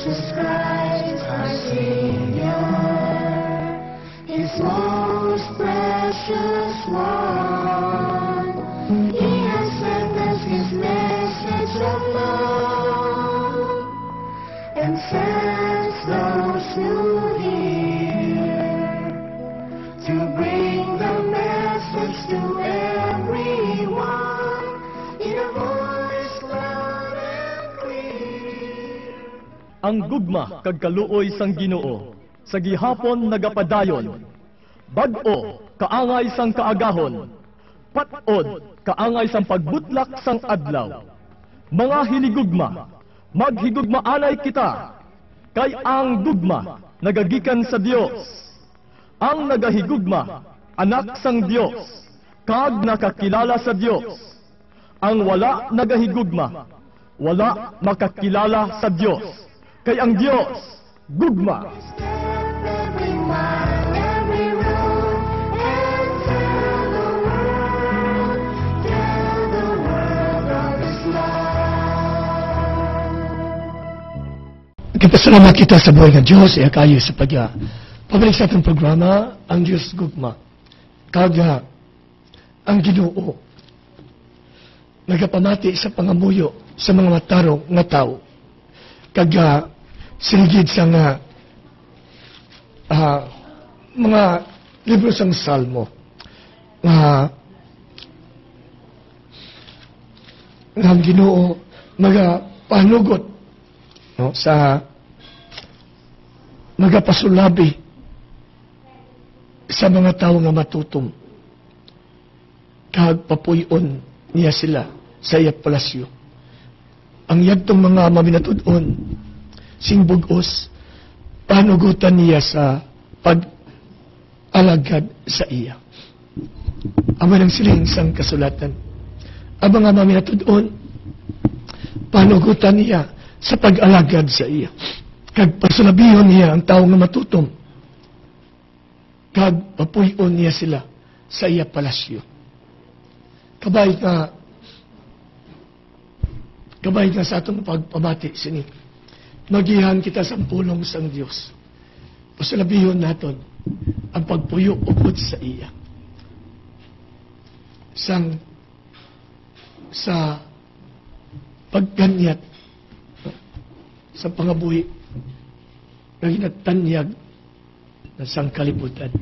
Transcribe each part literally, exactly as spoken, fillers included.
Jesus Christ, our Savior, His most precious one. He has sent us His message of love, and sends those who hear to bring the message to everyone in a voice loud and clear. Ang gugma kag kaluoy sang Ginoo sa gihapon nagapadayon, bag-o kaangay sang kaagahon, pat-od kaangay sang pagbutlak sang adlaw. Mga hinigugma, maghigugmaanay kita, kay ang gugma nagagikan sa Dios. Ang nagahigugma, anak sang Dios, kag nakakilala sa Dios. Ang wala nagahigugma, wala makakilala sa Dios, kay ang Dios gugma. Every mile, every road, and tell the world, tell the world of His love. Nagpasalamat kita sa buhay ng Diyos, iya kayo sa pagya. Pabalik sa atong programa, ang Dios Gugma. Kaga, ang Ginoo, nagapamati sa pangamuyo sa mga matarong nga tao. Kaga, sinigid sa nga uh, mga libro sang Salmo nga nga ang Ginoo magapanugot no, sa magapasulabi sa mga tao nga matutom kag papuyon niya sila sa iyang palasyo. Ang yagtong mga maminatud-on sing bugos panugutan niya sa pag-alagad sa iya. Amo ng siling sang kasulatan. Ang mga maminatud-on panugutan niya sa pag-alagad sa iya. Kag pasulabihon niya ang tao nga matutom. Kag papuyon niya sila sa iya palasyo. Kabay nga kabay nga sa atong pagpamati sini. Magihan kita sa pulong sang Dios. Pasulabihon naton ang pagpuyo upod sa iya. Sang sa pagganyat sa pangabuhi na ginatanyag na sang kalibutan.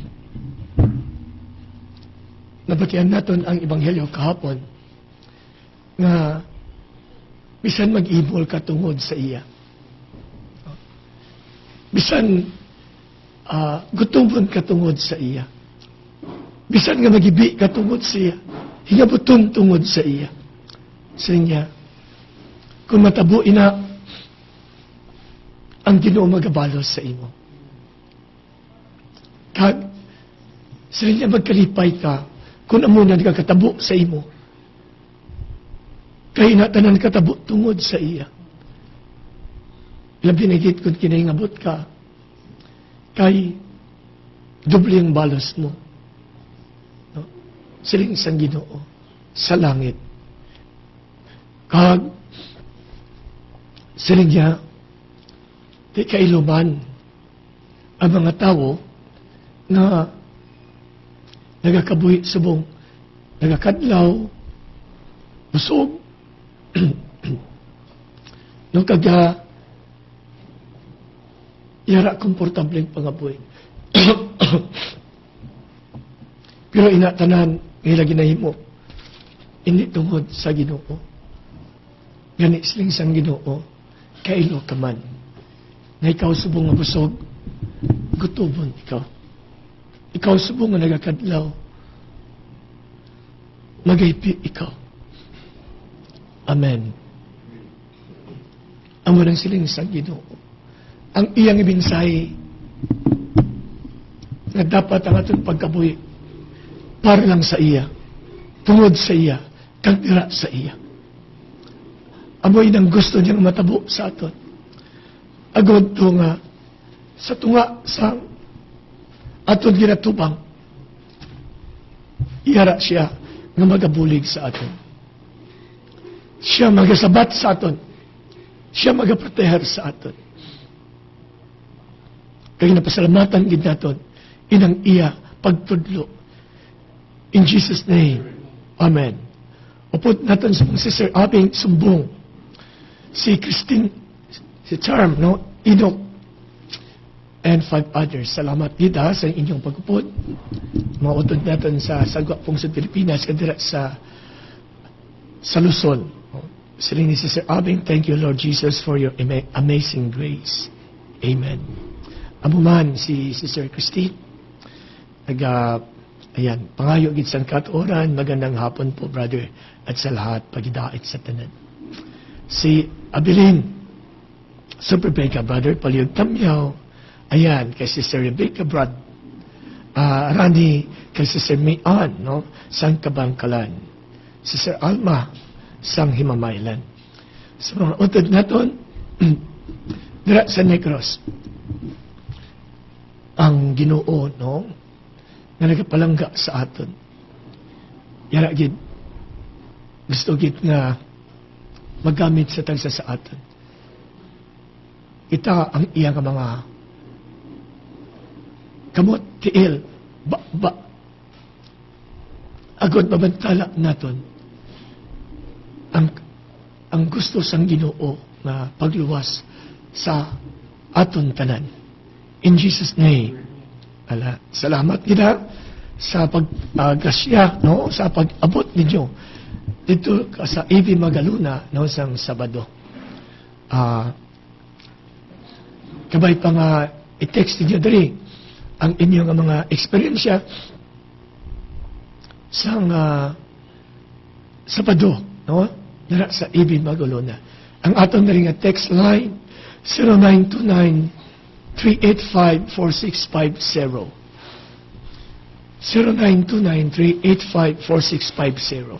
Nabatian naton ang Ebanghelyo kahapon nga bisan mag-ibol ka tungod sa iya. Bisan uh, gutumon ka tungod sa iya. Bisan nga magibi ka tungod sa iya. Hingabuton tungod sa iya. Sa niya, kung matabo ina ang Ginoo magabalos sa imo. Kag sa niya magkalipay ka kung amo na nagkatabo sa imo. Kay natanan katabo tungod sa iya. Labi na higit kung kinahingabot ka, kay doble ang balos mo. No? Siling isang Ginoo sa langit. Kag siling niya, di kailuman ang mga tao na nagakabuhi subong, nagakadlaw, busog, no kaga yara komportableng pangabuhi. Pero inatanan ngila ginahimo hindi tungod sa Ginoo. Gani siling sang Ginoo kailo ka man. Na ikaw subong nga busog, gutubon ikaw. Ikaw subong nga nagakadlaw, magaypi ikaw. Amen. Amo nang siling sang Ginoo. Ang iyang ibinsahe na dapat ang atong pagkabuhi para lang sa iya, tungod sa iya, kagdira sa iya. Amoy nang gusto niyang matabo sa aton. Agod to nga sa tunga sa aton ginatubang, iyara siya nga magabulig sa aton. Siya magasabat sa aton. Siya magaproteher sa aton. Kaya napasalamatan gid naton inang iya pagtudlo. In Jesus' name, Amen. Upod naton sa mga sister abing sumbong. Si Christine, si Charm, no? Enoch, and five others. Salamat kita sa inyong pagupod. Mga utod natin sa Sagwa Pungsod, Pilipinas, kadira sa sa Luzon. Siling ni Sister Abing, thank you Lord Jesus for your ama- amazing grace. Amen. Amuman si Sister Christine, naga, ayan, pangayo gid sang katuoran, magandang hapon po brother, at sa lahat, pagidait sa tanan. Si Abilin, Super Rebecca, brother, paliyog tamyaw, ayan, kay Sister Rebecca, brad, uh, Randy, kay Sister Mian, no, sang Kabangkalan, Sister Alma, sang Himamaylan. Sa mga utod naton, dira sa Negros, ang Ginoo, no, nga nagapalangga sa aton. Yara gid, gusto gid nga magamit sa tagsa sa aton. Ita ang iyang mga kamot, tiil, ba, ba, agod mabantala naton ang ang gusto sang Ginoo na pagluwas sa aton tanan. In Jesus' name, ala, salamat kita sa paggasya, no, sa pag-abot ninyo dito sa A B Magaluna, no, sang Sabado. Ah, uh, kabay pa nga i-text niyo dali ang inyong mga eksperyensya sang uh, Sabado, no, dira sa A B Magaluna. Ang aton na rin nga text line zero nine two nine, three eight five, four six five zero. zero nine two nine, three eight five, four six five zero.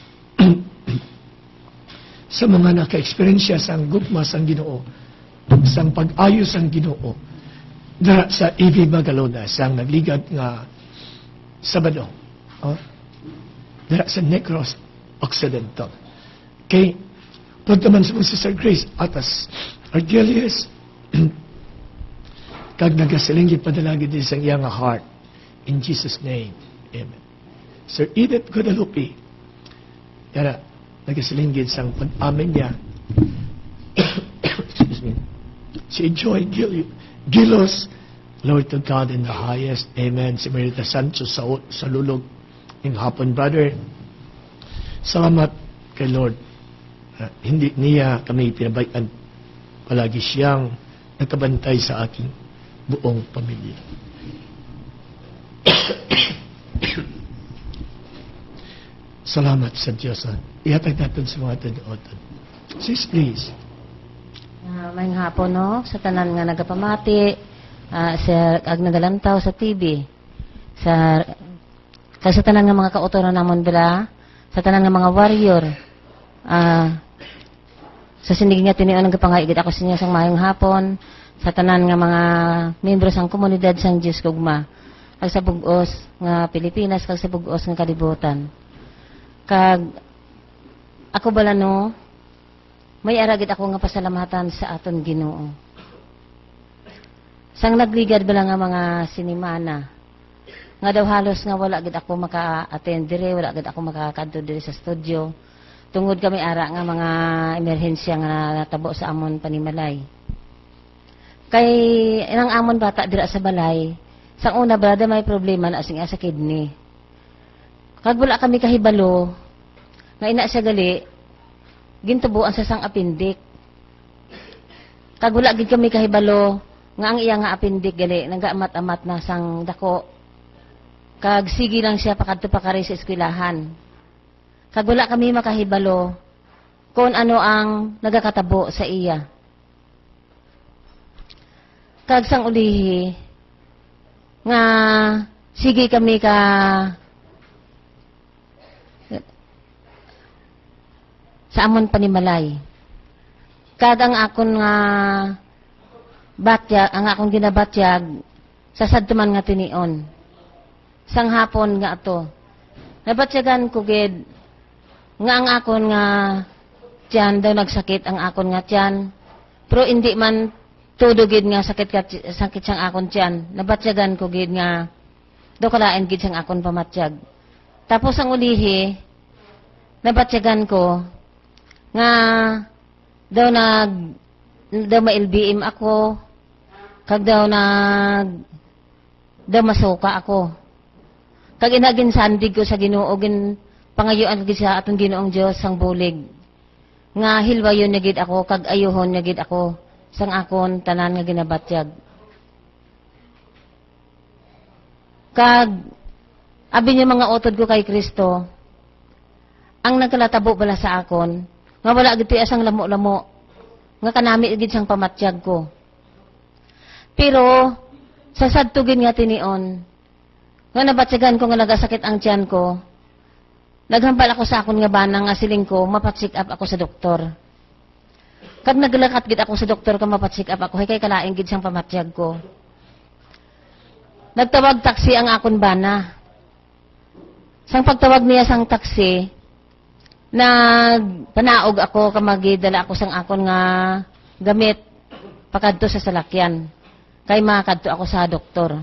Sa mga naka-eksperyensya sang gugma sang Ginoo, sang pag-ayos sang Ginoo, dara sa A B Magalona, sang nagligad nga Sabado, oh, dara sa Negros Occidental. Okay, punta man sa Sister Grace Atas Argelius, kag nagasilingit padalagi din sa iyang heart. In Jesus' name, Amen. Sir Edith Guadalupe, yara, nagasilingit sa pag-amin niya. Excuse me. Si Joy Gil Gilos, Lord to God in the highest. Amen. Si Merita Sancho sa, sa lulog ng hapon, brother. Salamat kay Lord. Uh, hindi niya kami pinabayaan. Palagi siyang nakabantay sa aking buong pamilya. Salamat sa Diyos. Ihatag natin sa mga tanuotan. Sis, please. Uh, may hapon, no? Sa tanan nga nagapamati, uh, sa ag nagalantaw sa T V, sa, sa tanan nga mga kautoran namon dala, sa tanan nga mga warrior, uh, sa sindig nga tinion ang kapangaigid ako sa inyo sang mayong hapon, sa tanan nga mga membro sang komunidad sang Dios Gugma, kag sa bugos nga Pilipinas, kag sa bugos nga kalibutan. Kag ako bala no, may aragid ako nga pasalamatan sa aton Ginoo. Sang nagligad bala nga mga sinimana, nga daw halos nga wala gid ako maka-attend dire, wala gid ako makakadto dire sa studio. Tungod kami ara nga mga emerhensya nga natabo sa amon panimalay. Kay inang amon bata dira sa balay, sang una brada may problema na asing sa kidney. Kag wala kami kahibalo, nga ina siya gali, gintubuan sa sang apindik. Kag wala gid kami kahibalo, nga ang iya nga apindik gali, nagaamat-amat na sang dako. Kag sige lang siya pakadto pa kari sa eskwelahan. Kag wala kami makahibalo, kung ano ang nagakatabo sa iya. Kag sang ulihi, nga sige kami ka sa amon panimalay. Kag ang akon nga batyag, ang akong ginabatyag sa sadtuman nga tinion. Sang hapon nga ato. Nabatyagan ko gid nga ang akon nga tiyan daw nagsakit ang akon nga tiyan. Pero hindi man todo gid nga sakit ka sakit sang akon tiyan. Nabatyagan ko gid nga do kalain gid sang akon pamatyag. Tapos ang ulihi nabatyagan ko nga daw nag daw ma-L B M ako kag daw nag daw masuka ako. Kag inagin sandig ko sa Ginoo gin pangayuan gid sa aton Ginoong Dios sang bulig. Nga hilwayon niya gid ako kag ayuhon niya gid ako sang akon tanan nga ginabatyag. Kag abi niya mga utod ko kay Kristo ang nagkalatabo bala sa akon nga wala gid asang lamo-lamo nga kanami gid sang pamatyag ko. Pero sa sadtugin nga tinion nga nabatyagan ko nga nagasakit ang tiyan ko, naghambal ako sa akon nga banang nga siling ko mapatsik up ako sa doktor. Kag naglakat gid ako sa doktor ka mapatsik up ako, hay kay kalaing gid sang pamatyag ko. Nagtawag taksi ang akon bana. Sang pagtawag niya sang taksi, nagpanaog ako kamagidala ako sang akon nga gamit pakadto sa salakyan. Kay makadto ako sa doktor.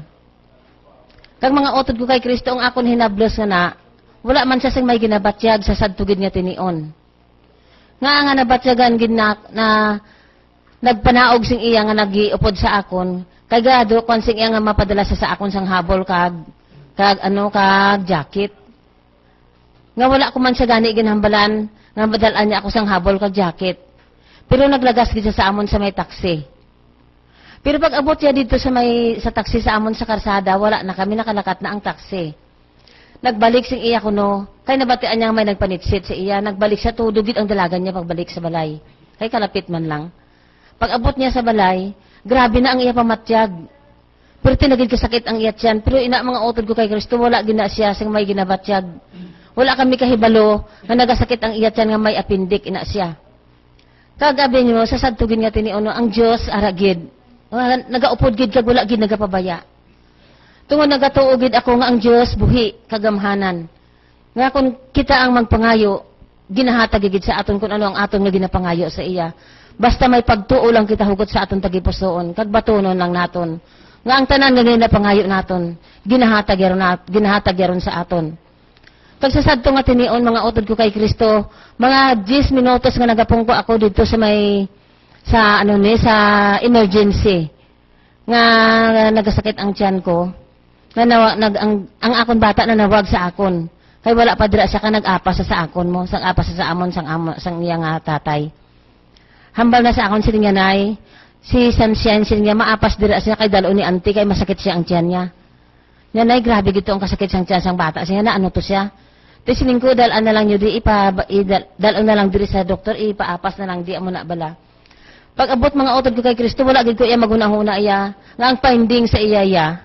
Kag mga utod ko kay Kristo ang akon hinablos nga na, wala man siya sang may ginabatyag sa sadtugid nga tinion. Nga nga nabatyagan gid na, na nagpanaog sing iya nga nagiupod sa akon, kay gado kon sing iya nga mapadala sa, sa akon sang habol kag kag ano kag jacket. Nga wala ko man siya gani ginhambalan nga madalaan niya ako sang habol kag jacket. Pero naglagas gid siya sa amon sa may taksi. Pero pag abot niya dito sa may sa taksi sa amon sa karsada, wala na kami nakalakat na ang taksi. Nagbalik sing iya kuno, kay nabatian niya may nagpanitsit sa iya, nagbalik sa tudugid ang dalagan niya pagbalik sa balay. Kay kalapit man lang. Pag abot niya sa balay, grabe na ang iya pamatyag. Pero tinagid kasakit ang iya tiyan, pero ina mga utod ko kay Kristo, wala gina siya sing may ginabatyag. Wala kami kahibalo nga nagasakit ang iya tiyan nga may appendix ina siya. Kagabi niyo sa sadtugin nga tiniuno ang Dios aragid. Uh, nagaupod gid kag wala gid nagapabaya. Tungod nagatuo gid ako nga ang Dios buhi kagamhanan. Nga kung kita ang magpangayo, ginahatag gid sa aton kung ano ang aton nga ginapangayo sa iya. Basta may pagtuo lang kita hugot sa aton tagipusoon, kag batunon lang naton. Nga ang tanan nga ginapangayo naton, ginahatag yaron nat, ginahatag yaron sa aton. Kag sa sadto nga tinion mga utod ko kay Kristo, mga ten minutos nga nagapungko ako dito sa may sa ano ni sa emergency nga, nga nagasakit ang tiyan ko nga nawag, nag ang, ang akon bata na nawag sa akon kay wala pa dira siya ka nag-apas sa, sa akon mo sang apas sa amon sang amo sang iya nga tatay hambal na sa akon siling yanay si Sansian siling niya maapas dira siya kay dalo ni auntie kay masakit siya ang tiyan niya yanay grabe gito ang kasakit sang tiyan sang bata siya na ano to siya ti siling ko dalan na lang yu di ipa dal na lang diri sa doktor ipaapas na lang di amo na bala. Pag abot mga utod ko kay Kristo, wala gid ko iya magunahuna iya. Nga ang finding sa iya iya,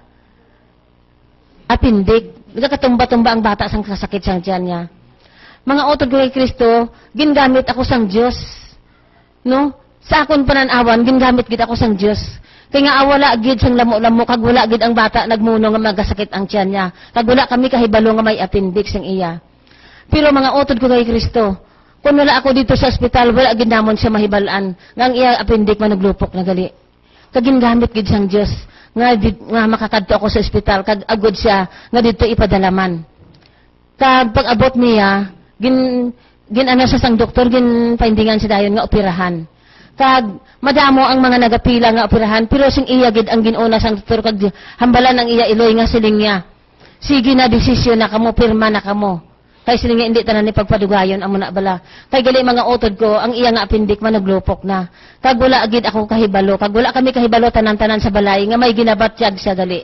appendix. Nagkatumba-tumba ang bata sang kasakit sang tiyan niya. Mga utod ko kay Kristo, gingamit ako sang Dios. No? Sa akon pananawan, gingamit gid ako sang Dios. Kaya nga wala gid sang lamo-lamo, kag wala gid ang bata nagmuno nga magasakit ang tiyan niya. Kag wala kami kahibalo nga may appendix sang iya. Pero mga utod ko kay Kristo, kung wala ako dito sa ospital, wala gid namon siya mahibalaan. Nga ang iya appendix man naglupok na gali. Kag gingamit gid sang Dios nga di, nga makakadto ako sa ospital kag agod siya nga dito ipadalaman. Kag pag abot niya, gin gin ano sa sang doktor gin findingan si dayon nga operahan. Kag madamo ang mga nagapila nga operahan, pero sing iya gid ang ginuna sang doktor kag hambalan ang iya iloy nga siling niya. Sige na desisyon na kamo, pirma na kamo. Kay sila nga hindi tanan ni pagpadugayon amo na bala. Kay gali mga utod ko, ang iya nga appendix man naglupok na. Kag wala agid ako kahibalo, kag wala kami kahibalo tanan-tanan sa balay nga may ginabatyag siya gali.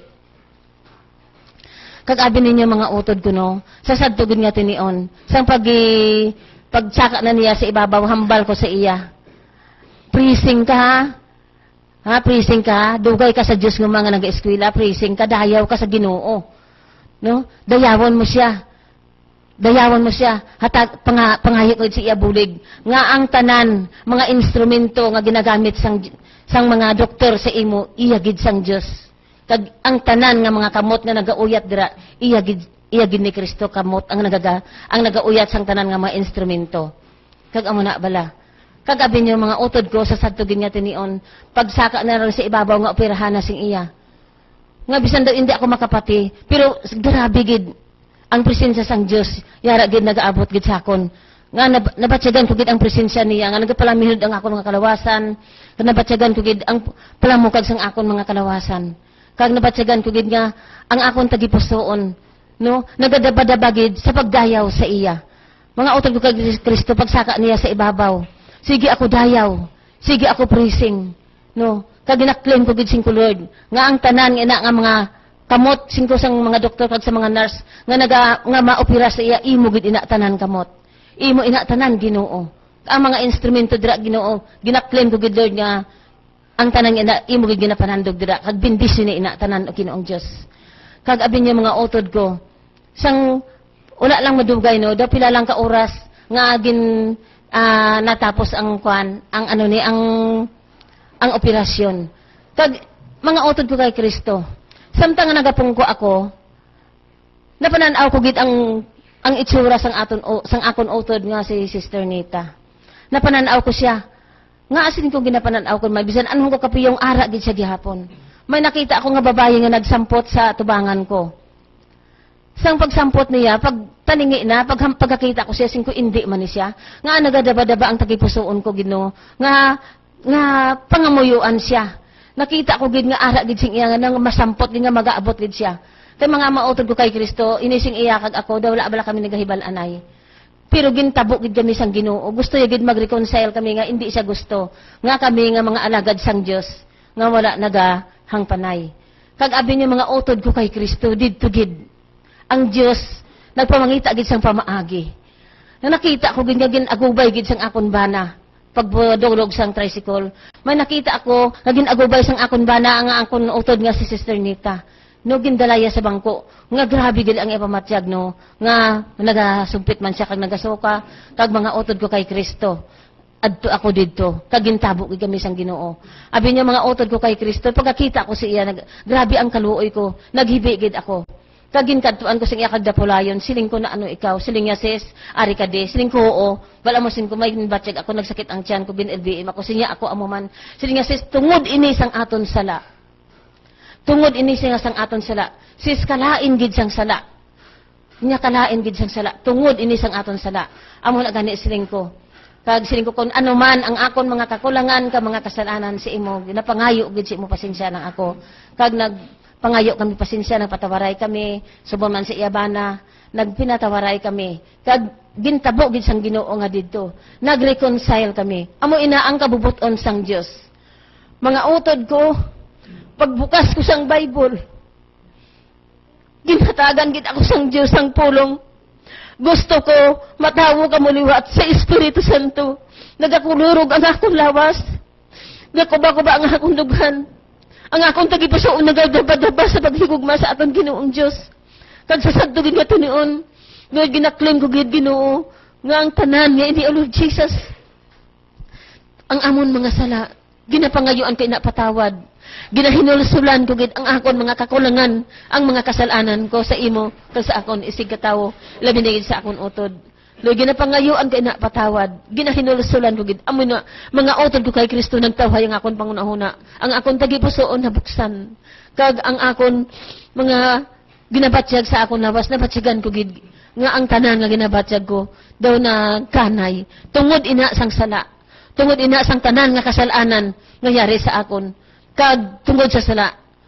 Kag abi ninyo mga utod ko no, sa sadtugid nga tinion, sang pagi pagtsaka na niya sa ibabaw hambal ko sa iya. Prising ka ha? Ha, prising ka, dugay ka sa Dios nga mga nag-eskwela, prising ka, dayaw ka sa Ginoo. No? Dayawon mo siya. Dayawan mo siya, hatag panga, pangayot ko si iya bulig. Nga ang tanan, mga instrumento nga ginagamit sang, sang mga doktor sa imo, iya gid sang Dios. Kag ang tanan nga mga kamot nga nagauyat dira, iya gid iya gid ni Kristo kamot ang nagaga ang nagauyat sang tanan nga mga instrumento. Kag amo na bala. Kagabi niyo mga utod ko sa sadtugin nga tinion, pagsaka na rin sa ibabaw nga operahan na sing iya. Nga bisan daw hindi ako makapati, pero grabe gid ang presensya sang Dios, yara gid nagaabot gid sa akon. Nga nab nabatyagan ko gid ang presensya niya, nga nagapalamihod ang akon mga kalawasan, nga nabatyagan ko gid ang palamukag sang akon mga kalawasan. Kag nabatyagan ko gid nga ang akon tagipusoon, no, nagadabadaba gid sa pagdayaw sa iya. Mga utod ko kay Kristo pagsaka niya sa ibabaw. Sige ako dayaw, sige ako praising, no. Kag ginaklaim ko gid sing ko Lord, nga ang tanan nga nga mga kamot singko sang mga doktor kag sa mga nurse nga naga nga maopera sa iya imo gid ina tanan kamot. Imo ina tanan Ginoo. Ang mga instrumento dira Ginoo, ginaklaim ko gid Lord nga ang tanan ina imo gid ginapanandog dira kag bendisyon ni ina tanan o Ginoong Dios. Kag abin niya mga utod ko, sang wala lang madugay no, daw pila lang ka oras nga gin uh, natapos ang kwan, ang ano ni ang ang operasyon. Kag mga utod ko kay Kristo. Samtang nga nagapungko ako, napananaw ko gid ang ang itsura sang aton o, sang akon utod nga si Sister Nita. Napananaw ko siya. Nga asin ko ginapananaw ko may bisan anong ko kapiyong ara gid siya gihapon. May nakita ako nga babae nga nagsampot sa tubangan ko. Sang pagsampot niya, pag taningi na, pag pagkakita ko siya, sing ko hindi man ni siya. Nga nagadaba-daba ang tagipusoon ko Ginoo. Nga nga pangamuyuan siya. Nakita ko gid nga ara gid sing iya nga nang masampot gid nga magaabot gid siya. Kay mga mautod ko kay Kristo, inising iya kag ako daw wala bala kami nagahibal-anay. Pero gintabo gid kami sang Ginoo. Gusto ya gid mag-reconcile kami nga hindi siya gusto. Nga kami nga mga alagad sang Dios nga wala nagahang panay. Kag abi niya mga utod ko kay Kristo didto gid ang Dios nagpamangita gid sang pamaagi. Na nakita ko gid nga ginagubay gid sang akon bana. Pagdulog sang tricycle, may nakita ako nga ginagubay sang akon bana nga akon utod nga si Sister Nita. No gindalaya sa bangko. Nga grabe gid ang ipamatyag no nga nagasumpit man siya kag nagasuka kag mga utod ko kay Kristo. Adto ako didto kag gintabo gid kami sang Ginoo. Abi niya mga utod ko kay Kristo pagkakita ko si iya nag, grabe ang kaluoy ko, naghibi gid ako. Kagin kadtuan ko sing iya kag dapulayon, siling ko na ano ikaw, siling niya sis, ari ka de, siling ko oo, wala mo sin ko may batsyag ako nagsakit ang tiyan ko bin L B M ako sinya ako amo man. Siling niya sis, tungod ini sang aton sala. Tungod ini sang sang aton sala. Sis kalain gid sang sala. Nya kalain gid sang sala. Tungod ini sang aton sala. Amo na gani siling ko. Kag siling ko kun ano man ang akon mga kakulangan ka mga kasalanan si imo, ginapangayo gid si imo pasensya nang ako. Kag nag pangayo kami pasensya, nagpatawaray kami, subon man sa iyabana, nagpinatawaray kami. Kag gintabo gid sang Ginoo nga didto. Nagreconcile kami. Amo ina ang kabubuton sang Dios. Mga utod ko, pagbukas ko sang Bible, ginhatagan gid ako sang Dios sang pulong. Gusto ko matawo ka muliwat sa Espiritu Santo. Nagakulurog ang akong lawas. Gakuba-kuba ang akong dughan. Ang akong tagipusoon nagadaba-daba sa paghigugma sa aton Ginoong Dios. Kag sa sadto gid nga tunion, nga ginaklaim ko gid Ginoo nga ang tanan nga ini Lord Jesus. Ang amon mga sala, ginapangayuan kay napatawad. Ginahinulsulan ko gid ang akon mga kakulangan, ang mga kasalanan ko sa imo kag sa akon isig katawo, labi na gid sa akon utod. Lo ginapangayuan kay napatawad, ginahinulsulan ko gid amo na mga utod ko kay Kristo nagtawhay ang akon pangunahuna, ang akon tagipusoon nabuksan. Kag ang akon mga ginabatyag sa akon lawas, nabatyagan ko gid nga ang tanan nga ginabatyag ko daw na kanay tungod ina sang sala. Tungod ina sang tanan nga kasalanan nga yari sa akon. Kag tungod sa sala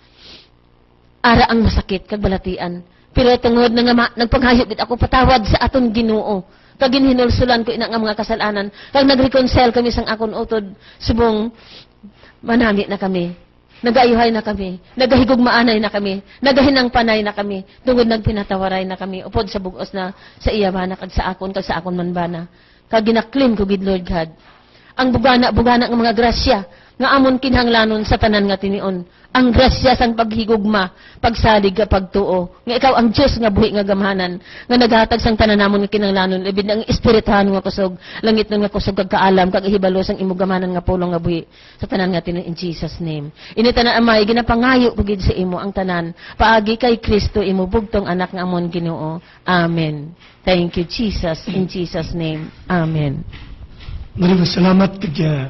ara ang masakit kag balatian. Pero tungod na nga ma, nagpanghayop gid ako patawad sa aton Ginoo. Kag ginhinulsulan ko ina nga mga kasalanan. Kag nagreconcile kami sang akon utod subong manami na kami. Nagayuhay na kami. Nagahigugmaanay na kami. Nagahinang panay na kami. Tungod nagpinatawaray na kami. Upod sa bugos na sa iya bana kag sa akon kag sa akon man bana. Kag ginaklim ko gid Lord God. Ang bugana-bugana nga mga grasya nga amon kinahanglanon sa tanan nga tinion. Ang grasya sang paghigugma, pagsalig ka pagtuo. Nga ikaw ang Dios nga buhi nga gamhanan, nga naghatag sang tanan namon nga kinahanglanon, ibid ang espirituhan nga kusog, langit nga kusog kag kaalam kag ihibalo sang imong gamhanan nga pulong nga buhi sa tanan nga tinion in Jesus name. Ini tanan amay ginapangayo pugid sa imo ang tanan, paagi kay Kristo imo bugtong anak nga amon Ginoo. Amen. Thank you Jesus in Jesus name. Amen. Maraming salamat kaya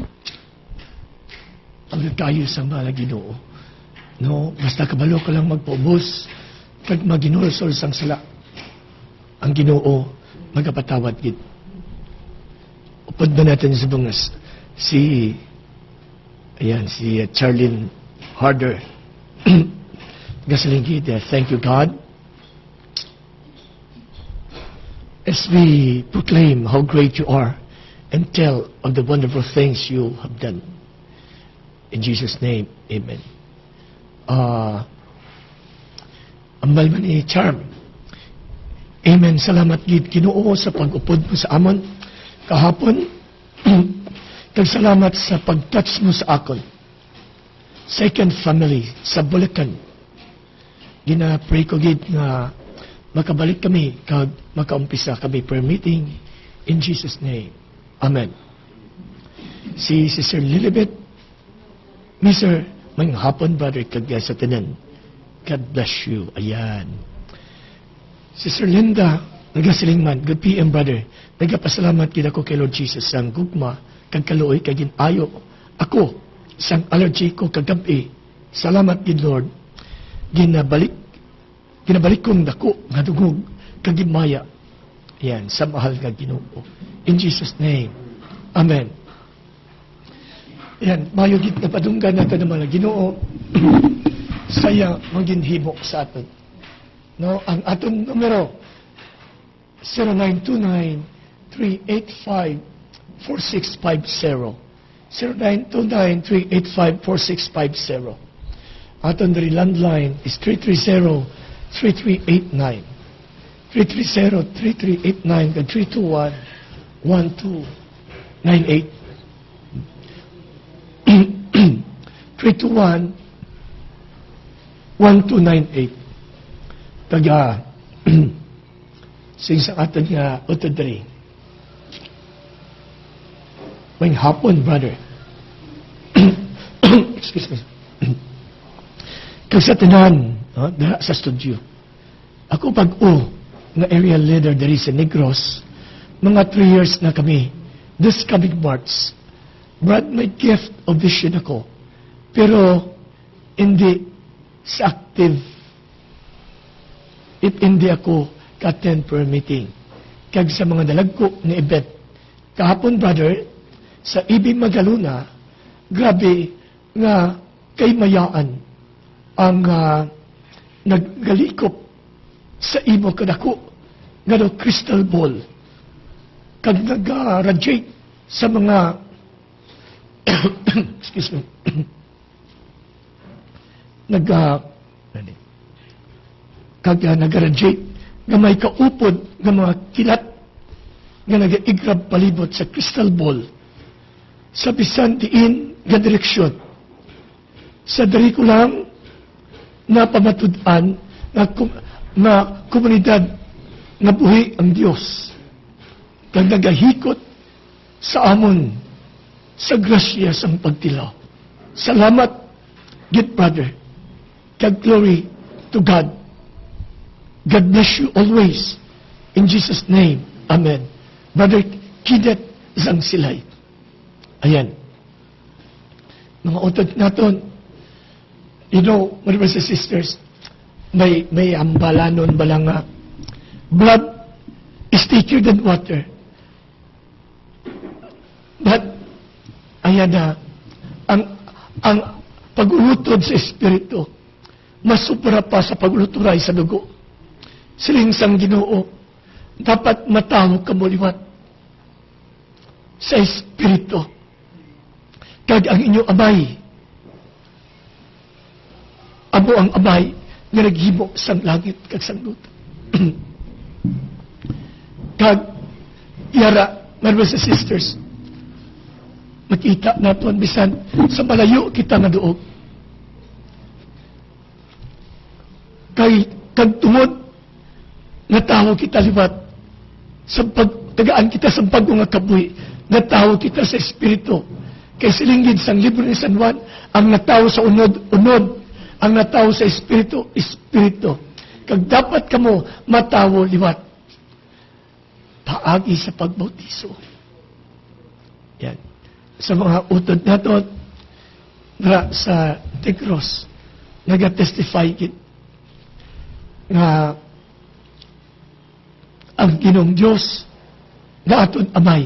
ang kayo sa mga Ginoo. No, basta kabalo ka lang magpaubos kag maginulsol sang sala. Ang Ginoo magapatawad gid. Upod ba natin sa bungas si ayan si uh, Charlene Harder. Gasaling gid. Uh, thank you God. As we proclaim how great you are and tell of the wonderful things you have done. In Jesus' name, amen. Uh, ambal man ni Charm. Amen. Salamat gid Ginoo sa pag-upod mo sa amon kahapon. Kag salamat sa pag-touch mo sa akon. Second family sa Bulacan. Gina-pray ko gid nga makabalik kami kag makaumpisa kami prayer meeting in Jesus' name. Amen. Si Sister Lilibet, Mister Mayong hapon, brother, kag sa tanan. God bless you. Ayan. Sister Linda, nagasilingman. Good P M, brother. Nagapasalamat gid ako kay Lord Jesus sang gugma, kag kaluoy, kag ginayo. Ako, sang allergy ko kagabi. Salamat gid Lord. Ginabalik, ginabalik kong dako, nga dugog, kag gimaya. Ayan, sa mahal nga Ginoo. In Jesus' name. Amen. Yan, mayo gid na padunggan natin ng mga Ginoo. Saya maginhimo sa aton. No, ang aton numero zero nine two nine, three eight five, four six five zero. zero nine two nine, three eight five, four six five zero. Aton diri landline is three three zero, three three eight nine. three three zero, three three eight nine and three two one, one two nine eight. three two one, one two nine eight. Taga sa isang atin nga otodri. May hapon, brother. Excuse me. Kag sa tanan, no, sa studio. Ako pag-o nga area leader dari sa Negros, mga three years na kami. This coming March, brought my gift of vision ako. Pero, hindi sa active. If hindi ako ka-attend per meeting. Kag sa mga dalagko ni event. Kahapon, brother, sa Ibig Magaluna, grabe nga kay mayaan ang uh, naggalikop sa imo kadako nga do crystal ball. Kag nag-radiate sa mga excuse me nag uh, kag uh, nag-radiate nga may kaupod nga mga kilat nga nag-igrab palibot sa crystal ball sa bisan diin nga direksyon. Sa dari ko lang na pamatud-an na, kum- na komunidad nga buhi ang Dios kag nagahikot sa amon sa grasya sang pagtilaw. Salamat, good brother. God glory to God. God bless you always. In Jesus' name, amen. Brother Kidet Zang Silay. Ayan. Mga utod naton, you know, my brothers and sisters, may, may ambalanon balang nga, blood is thicker than water. But, ayan na, ang, ang pag-ulutod sa Espiritu, mas supra pa sa pag-uluturay sa dugo. Siling sang Ginoo, dapat matawag ka mo liwat sa Espiritu. Kag ang inyong amay, amo ang amay nga naghimo sang langit kag sang lupa. Kag, yara, my brothers and sisters, makita naton bisan sa malayo kita nga duog. Kay kagtungod nga tawo kita liwat sa pagtagaan kita sa bago nga kabuhi, nga tawo kita sa Espiritu. Kay silinggid sang libro ni San Juan, ang natawo sa unod, unod, ang natawo sa Espiritu, Espiritu. Kag dapat kamo matawo liwat paagi sa pagbautiso. sa mga utod naton na sa Negros naga-testify gid nga ang Ginoong Dios nga aton amay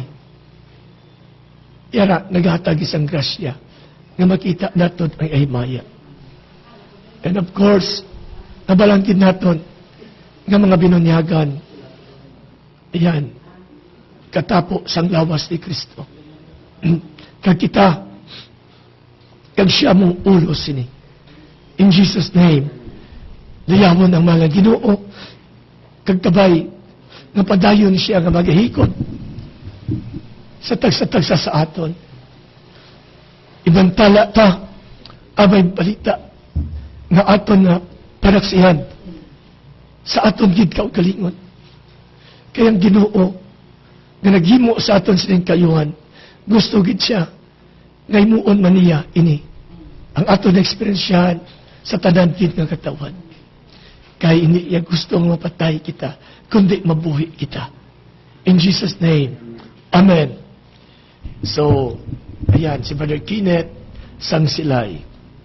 yara naghatag isang grasya nga makita naton ang ahimaya. And of course, nabalangkid naton nga mga binunyagan, ayan, katapo sang lawas ni Kristo. Kag kita, kag siya mong ulo sini. In Jesus' name, layawon ang mga Ginoo, kag kabay, nga padayon siya nga magahikot sa tagsa-tagsa sa aton. Ibantala ta, amay balita, nga aton na panaksihan sa aton gid kaugalingon. Kaya ang Ginoo nga naghimo sa aton sining kayuhan, gusto gid siya nga himuon man niya ini ang aton eksperyensyahan sa tanan gid nga katawan. Kaya ini iya gusto nga mapatay kita, kundi mabuhi kita. In Jesus' name, Amen. So, ayan, si Brother Kenneth sang silay.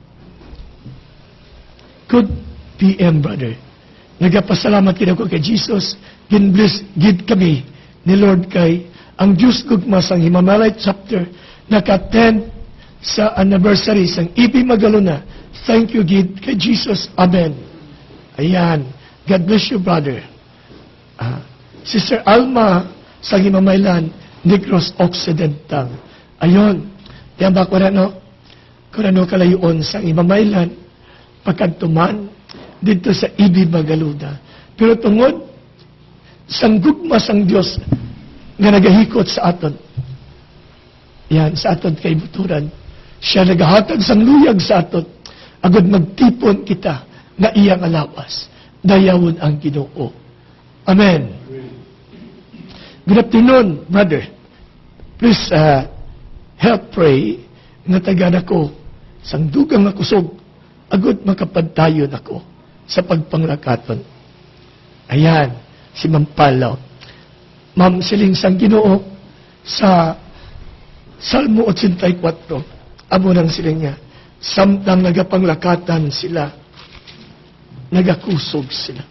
Good P M, brother. Nagapasalamat kita ko kay Jesus. Ginbless gid kami ni Lord kay ang Dios Gugma sang Himamalay chapter naka-attend sa anniversary sang E P Magaluna. Thank you gid kay Jesus. Amen. Ayan. God bless you, brother. Ah, Sister Alma sang Himamaylan, Negros Occidental. Ayon. Diyan ba ko na no? Kung ano kalayon sang Himamaylan, pagkantuman dito sa E B Magaluna. Pero tungod sang gugma sang Dios nga nagahikot sa aton. Yan, sa aton kay buturan. Siya nagahatag sang luyag sa aton. Agad magtipon kita na iyang alawas. Dayawon ang Ginoo. Amen. Good afternoon, brother. Please uh, help pray nga tagana ko sang dugang nga kusog agad makapadtayon ako sa pagpanglakaton. Ayan, si Ma'am Palaw. Ma'am, siling sang Ginoo sa Salmo eighty-four, amo nang siling niya, samtang nagapanglakatan sila, nagakusog sila.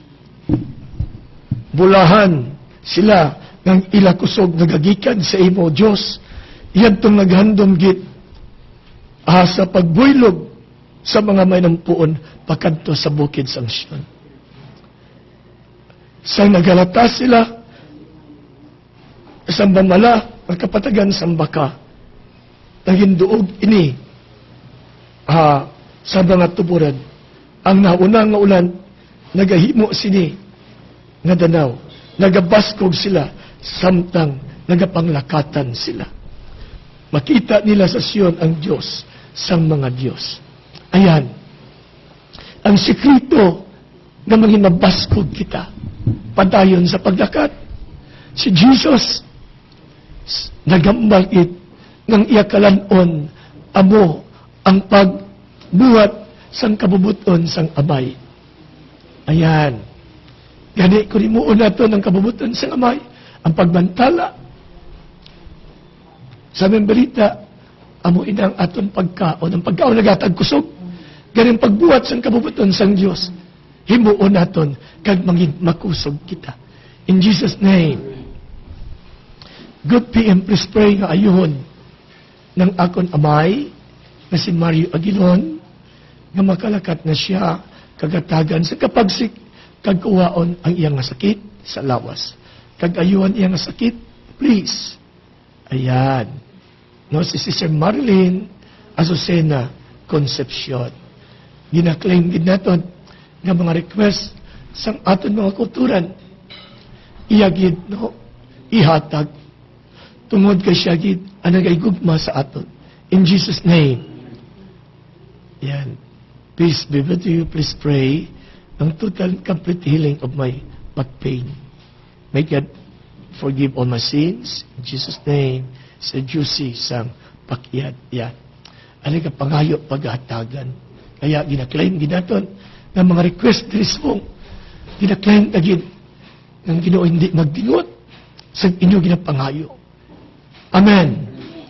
Bulahan sila ng ilakusog nagagikan sa imo, Diyos. Iyan tong naghandom git ah, sa pagbuylog sa mga may nampuon pakanto sa bukid sang Sion. Sang nagalata sila sa bamala ang kapatagan sang baka naginduog ini ah, sa mga tuburan ang nauna nga ulan nagahimo sini nga danaw nagabaskog sila samtang nagapanglakatan sila. Makita nila sa Sion ang Diyos sang mga Diyos. Ayan, ang sikrito na manginabaskog kita padayon sa paglakat. Si Jesus nagambal it ng iyakalanon amo ang pagbuhat sang kabubuton sang amay. Ayan, gani kung imuon nato ng kabubuton sang amay, ang pagbantala sa memberita, amo inang aton pagkaon, ang pagkaon nagatag kusog, ganing pagbuhat sang kabubuton sang Dios, himuon naton kag mangin makusog kita. In Jesus' name. Good P M, please pray nga ayuhon ng akon amay na si Mario Aguilon nga makalakat na siya kagatagan sa kapagsik kag kuwaon ang iyang sakit sa lawas. Kag ayuhan iyang sakit, please. Ayan. No, si Sister Marilyn Azucena Concepcion. Ginaklaim gid naton nga mga request sang aton mga kulturan. Iyagid no ihatag tungod kay siya gid ang nagayugma sa aton. In Jesus' name. Yan. Peace be with you. Please pray ang total complete healing of my back pain. May God forgive all my sins. In Jesus' name. Sa juicy sang pakyat yan. Ano ka pangayo paghatagan. Kaya ginaklaim ginaton ng mga request response. Ginaklaim agad ng Ginoo hindi magdingot sa inyo ginapangayo. Amen.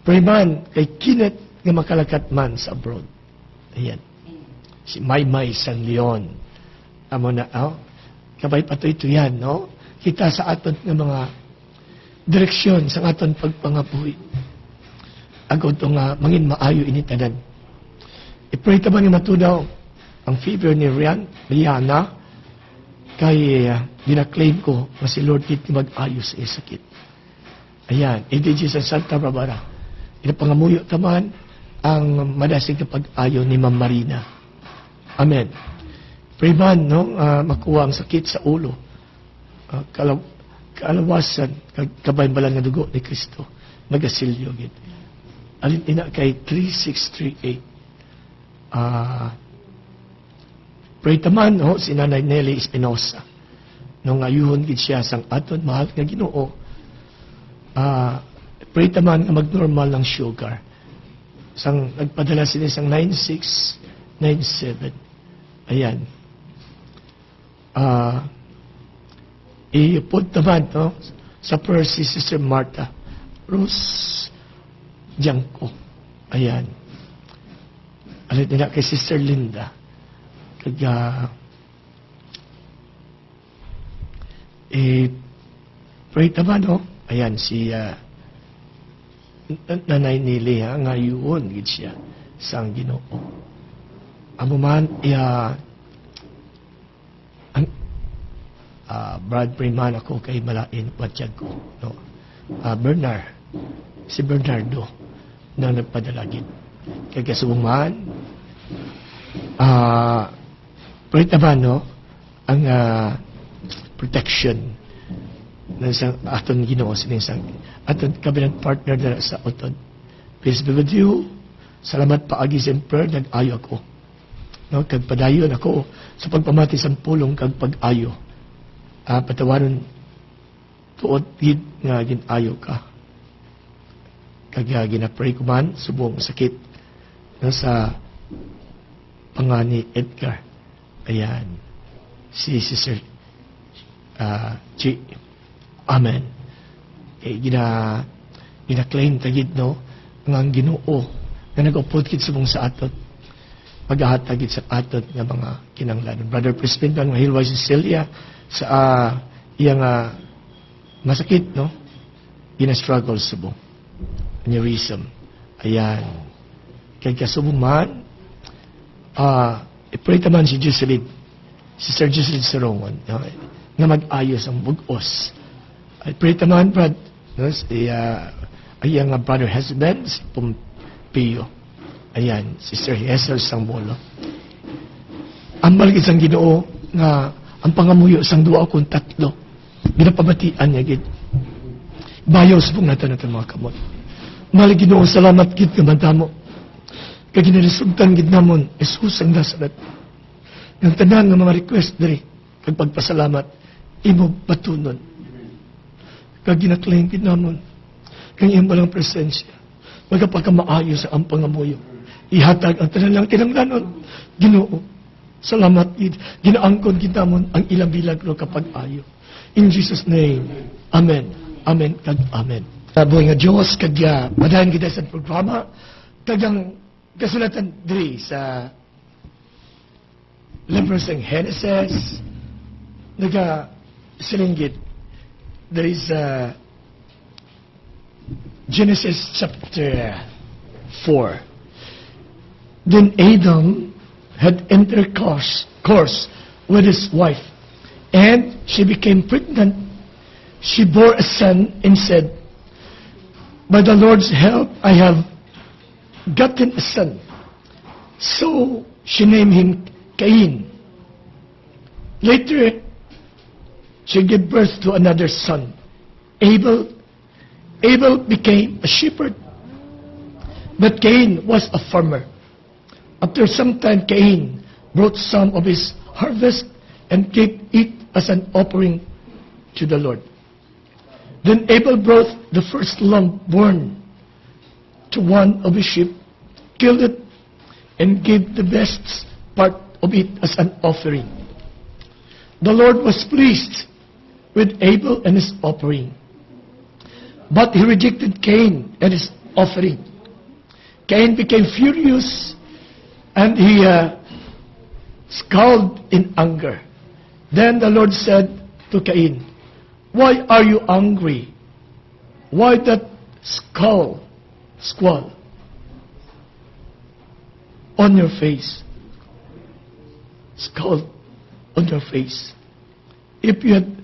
Pray man kay Kenneth nga makalakat man sa abroad. Ayan. Si Maymay San Leon. Amo na, oh, kabay pa to ito yan, no? Kita sa aton nga mga direksyon sa aton pagpangabuhi. Agaw ito nga, mangin maayo initanan. I-pray ta ba nga matudaw ang fever ni Rian, Rihanna, kay uh, ginaklaim ko na si Lord Kit mag-ayos sa sakit. Ayan, A D G sa Santa Barbara. Inapangamuyo taman ang madasig na pag-ayo ni Ma'am Marina. Amen. Pray man, no, uh, makuha ang sakit sa ulo. Uh, kalaw, kaalawasan, kabaymbalan nga dugo ni Kristo. Magasilyo. Alin ina kay three six three eight. Uh, pray taman, no, si Nanay Nelly Espinosa. Nung ayuhon gid siya sang aton mahal nga Ginoo. Ah, uh, pray taman nga mag-normal ng sugar. Sang nagpadala sila sang nine six nine seven. Ayan. Ah, uh, i-put naman, no, sa prayer si Sister Martha Rose Janko. Ayan. Alit nila kay Sister Linda. Kaya, eh, pray naman, no? Ayan, si uh, Nanay Nili, ha, ngayon, gid siya, sang Ginoo. Amo man, iya, ang, uh, Brad Preman ako kay Malain, watyag ko, no? Uh, Bernard, si Bernardo, na nagpadalagin. Kaya kasuman, ah, uh, pray naman, no? Ang uh, protection ng isang aton Ginoo sa isang aton kabilang partner na sa utod. Peace be with you. Salamat paagi sa prayer, nag-ayo ako. No, kag padayon ako sa pagpamati sa pulong kag pag-ayo. Ah, patawaron tuod gid nga ginayo ka. Kag uh, gina-pray ko man subong sakit no, sa pangani Edgar. Ayan. Si Sister uh, G. Amen. Eh, gina, gina-claim tagid, no, nga ang Ginoo, na nag-upod kit subong sa atot, mag-ahatagid sa atot nga mga kinanglanon. Brother Crispin, ang Hilway Cecilia, sa uh, iyang uh, masakit, no, gina-struggle subong. Aneurysm. Ayan. Kaya kasubong man, ah, uh, i-pray taman si Jocelyn, Sister Jocelyn Sarongon, no, nga mag-ayos ang bugos. I pray taman, Brad, no, si, uh, ayang uh, brother husband, si Pompeo. Ayan, Sister Hesel Sangbolo. Ang maligid sang Ginoo, nga, ang pangamuyo sang duwa akong tatlo, ginapabatian niya, gid. Bayaw subong natin natin mga kamot. Maligid Ginoo, salamat, gid, kamantamo. Kaya ginalisugtan, gid namon, Jesus ang Nazaret. Ng tanan ng mga request diri, kag pagpasalamat, imo batunon. Kag ginaklaim kid namon kang iyang balang presensya magapagkamaayo sa ang pangamuyo ihatag ang tanan lang kinanglanon Ginoo salamat gid ginaangkon gid namon ang ilang bilagro kapag ayo in Jesus name amen amen kag amen taboy nga Dios kag uh, madayon gid sa programa kag ang kasulatan diri sa Lepers and Genesis naga silinggit. There is uh, Genesis chapter four. Then Adam had intercourse course with his wife, and she became pregnant. She bore a son and said, "By the Lord's help, I have gotten a son." So she named him Cain. Later, she gave birth to another son, Abel. Abel became a shepherd, but Cain was a farmer. After some time, Cain brought some of his harvest and gave it as an offering to the Lord. Then Abel brought the first lamb born to one of his sheep, killed it, and gave the best part of it as an offering. The Lord was pleased with Abel and his offering, but he rejected Cain and his offering. Cain became furious and he uh, scowled in anger. Then the Lord said to Cain, "Why are you angry? Why that scowl, squall on your face? Scowl on your face. If you had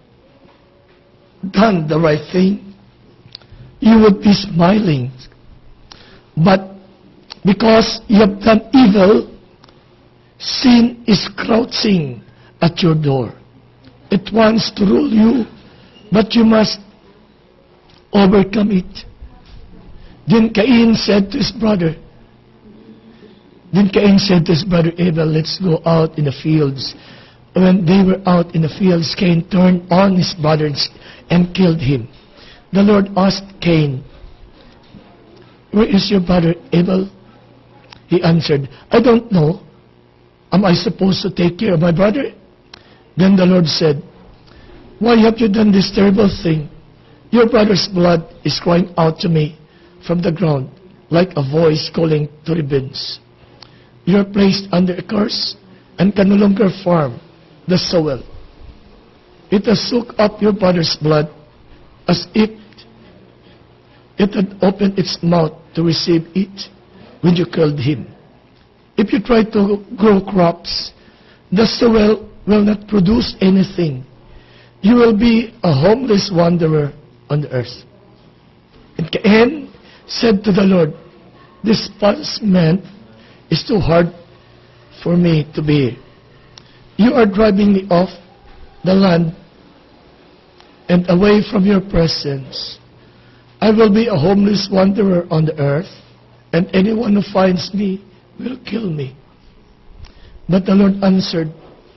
done the right thing, you would be smiling. But because you have done evil, sin is crouching at your door. It wants to rule you, but you must overcome it." Then Cain said to his brother, Then Cain said to his brother Abel, "Let's go out in the fields." When they were out in the fields, Cain turned on his brother and killed him. The Lord asked Cain, "Where is your brother Abel?" He answered, "I don't know. Am I supposed to take care of my brother?" Then the Lord said, "Why have you done this terrible thing? Your brother's blood is crying out to me from the ground, like a voice calling to ravens. You are placed under a curse and can no longer farm the soil. It has soaked up your brother's blood as if it had opened its mouth to receive it when you killed him. If you try to grow crops, the soil will not produce anything. You will be a homeless wanderer on the earth." And Cain said to the Lord, "This punishment is too hard for me to bear. You are driving me off the land and away from your presence. I will be a homeless wanderer on the earth, and anyone who finds me will kill me." But the Lord answered,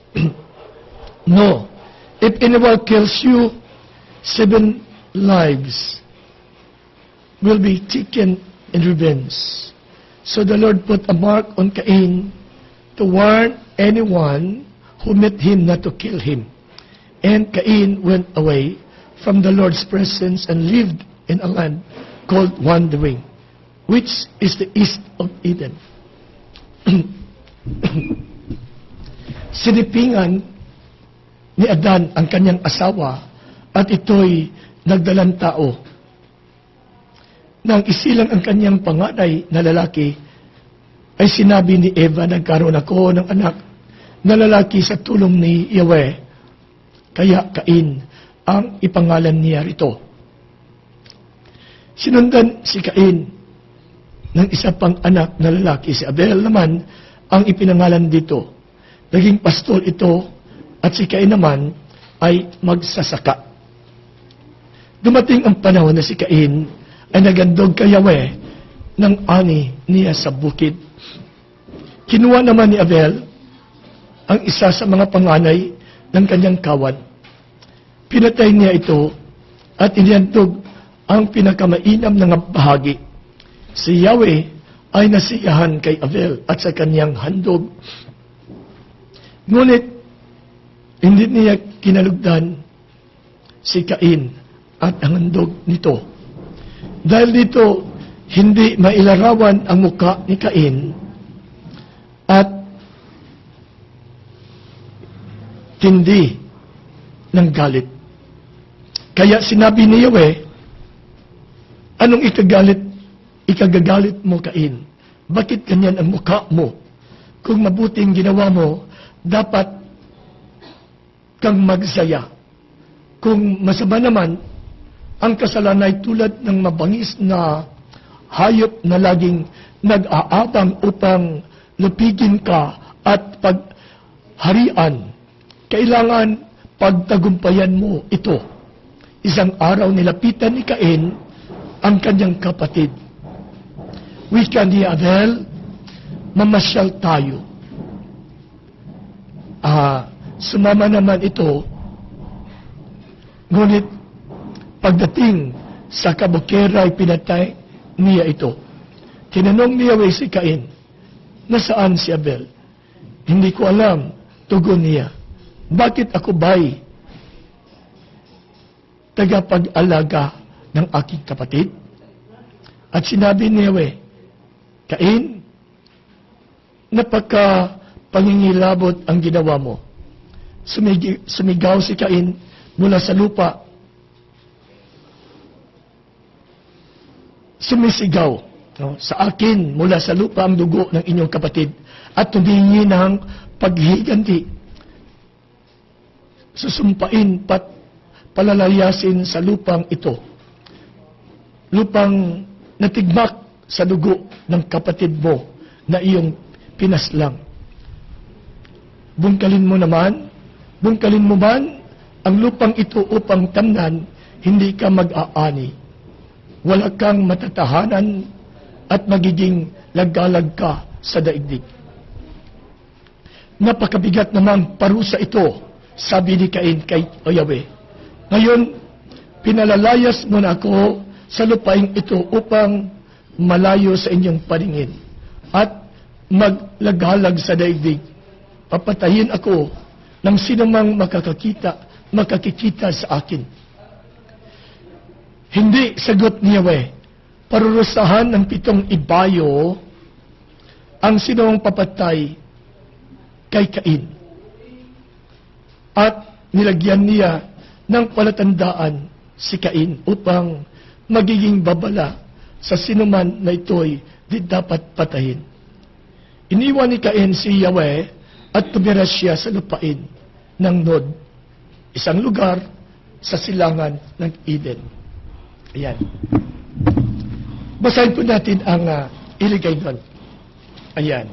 "No, if anyone kills you, seven lives will be taken in revenge." So the Lord put a mark on Cain to warn anyone who met him not to kill him. And Cain went away from the Lord's presence and lived in a land called Wandering, which is the east of Eden. Sinipingan ni Adan ang kanyang asawa at ito'y nagdalang tao. Nang isilang ang kanyang panganay na lalaki, ay sinabi ni Eva, "Nagkaroon ako ng anak na lalaki sa tulong ni Yahweh." Kaya Cain ang ipangalan niya rito. Sinundan si Cain ng isa pang anak na lalaki. Si Abel naman ang ipinangalan dito. Naging pastol ito at si Cain naman ay magsasaka. Dumating ang panahon na si Cain ay nagandog kay Yahweh ng ani niya sa bukid. Kinuha naman ni Abel ang isa sa mga panganay ng kanyang kawan. Pinatay niya ito at inihantog ang pinakamainam na bahagi. Si Yahweh ay nasiyahan kay Abel at sa kanyang handog. Ngunit hindi niya kinalugdan si Cain at ang handog nito. Dahil dito, hindi mailarawan ang muka ni Cain at tindi ng galit. Kaya sinabi ni Yahweh, "Anong ikagalit, ikagagalit mo, Cain? Bakit ganyan ang muka mo? Kung mabuting ginawa mo, dapat kang magsaya. Kung masama naman, ang kasalanan ay tulad ng mabangis na hayop na laging nag-aabang upang lupigin ka at pagharian. Kailangan pagtagumpayan mo ito." Isang araw nilapitan ni Cain ang kanyang kapatid. Wika ni Abel, "Mamasyal tayo." Ah, sumama naman ito. Ngunit pagdating sa kabukera ay pinatay niya ito. Tinanong ni Yahweh si Cain, "Nasaan si Abel?" "Hindi ko alam," tugon niya. "Bakit ako ba'y tagapag-alaga ng aking kapatid?" At sinabi ni Yahweh, Cain, napaka pangingilabot ang ginawa mo. Sumig- sumigaw si Cain mula sa lupa. Sumisigaw, no, sa akin mula sa lupa ang dugo ng inyong kapatid at tumingi ng paghiganti. Susumpain pat palalayasin sa lupang ito. Lupang natigmak sa dugo ng kapatid mo na iyong pinaslang. Bungkalin mo naman, bungkalin mo man ang lupang ito upang tamnan, hindi ka mag-aani. Wala kang matatahanan at magiging lagalag ka sa daigdig. Napakabigat namang parusa ito, sabi ni Cain kay Yahweh. Ngayon, pinalalayas mo na ako sa lupaing ito upang malayo sa inyong paningin at maglagalag sa daigdig. Papatayin ako ng sinumang makakakita, makakikita sa akin. Hindi sagot ni Yahweh, parurusahan ng pitong ibayo ang sinumang papatay kay Cain. At nilagyan niya ng palatandaan si Cain upang magiging babala sa sinuman na ito'y di dapat patayin. Iniwan ni Cain si Yahweh at tumira siya sa lupain ng Nod, isang lugar sa silangan ng Eden. Ayan. Basahin po natin ang uh, iligay doon. Ayan.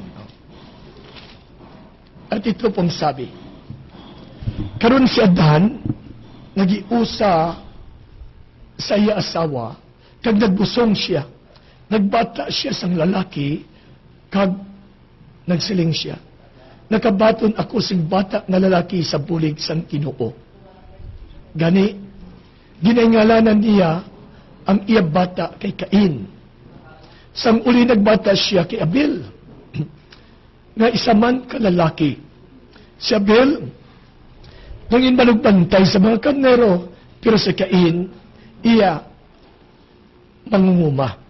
At ito pong sabi, karon si Adan, nagiusa sa iya asawa, kag nagbusong siya, nagbata siya sang lalaki, kag nagsiling siya. Nakabaton ako sing bata nga lalaki sa bulig sang Ginoo. Gani, ginaingalanan niya ang iya bata kay Cain. Sang uli nagbata siya kay Abel, nga isa man ka lalaki. Si Abel, nangin manugbantay sa mga karnero, pero si Cain, iya mangunguma.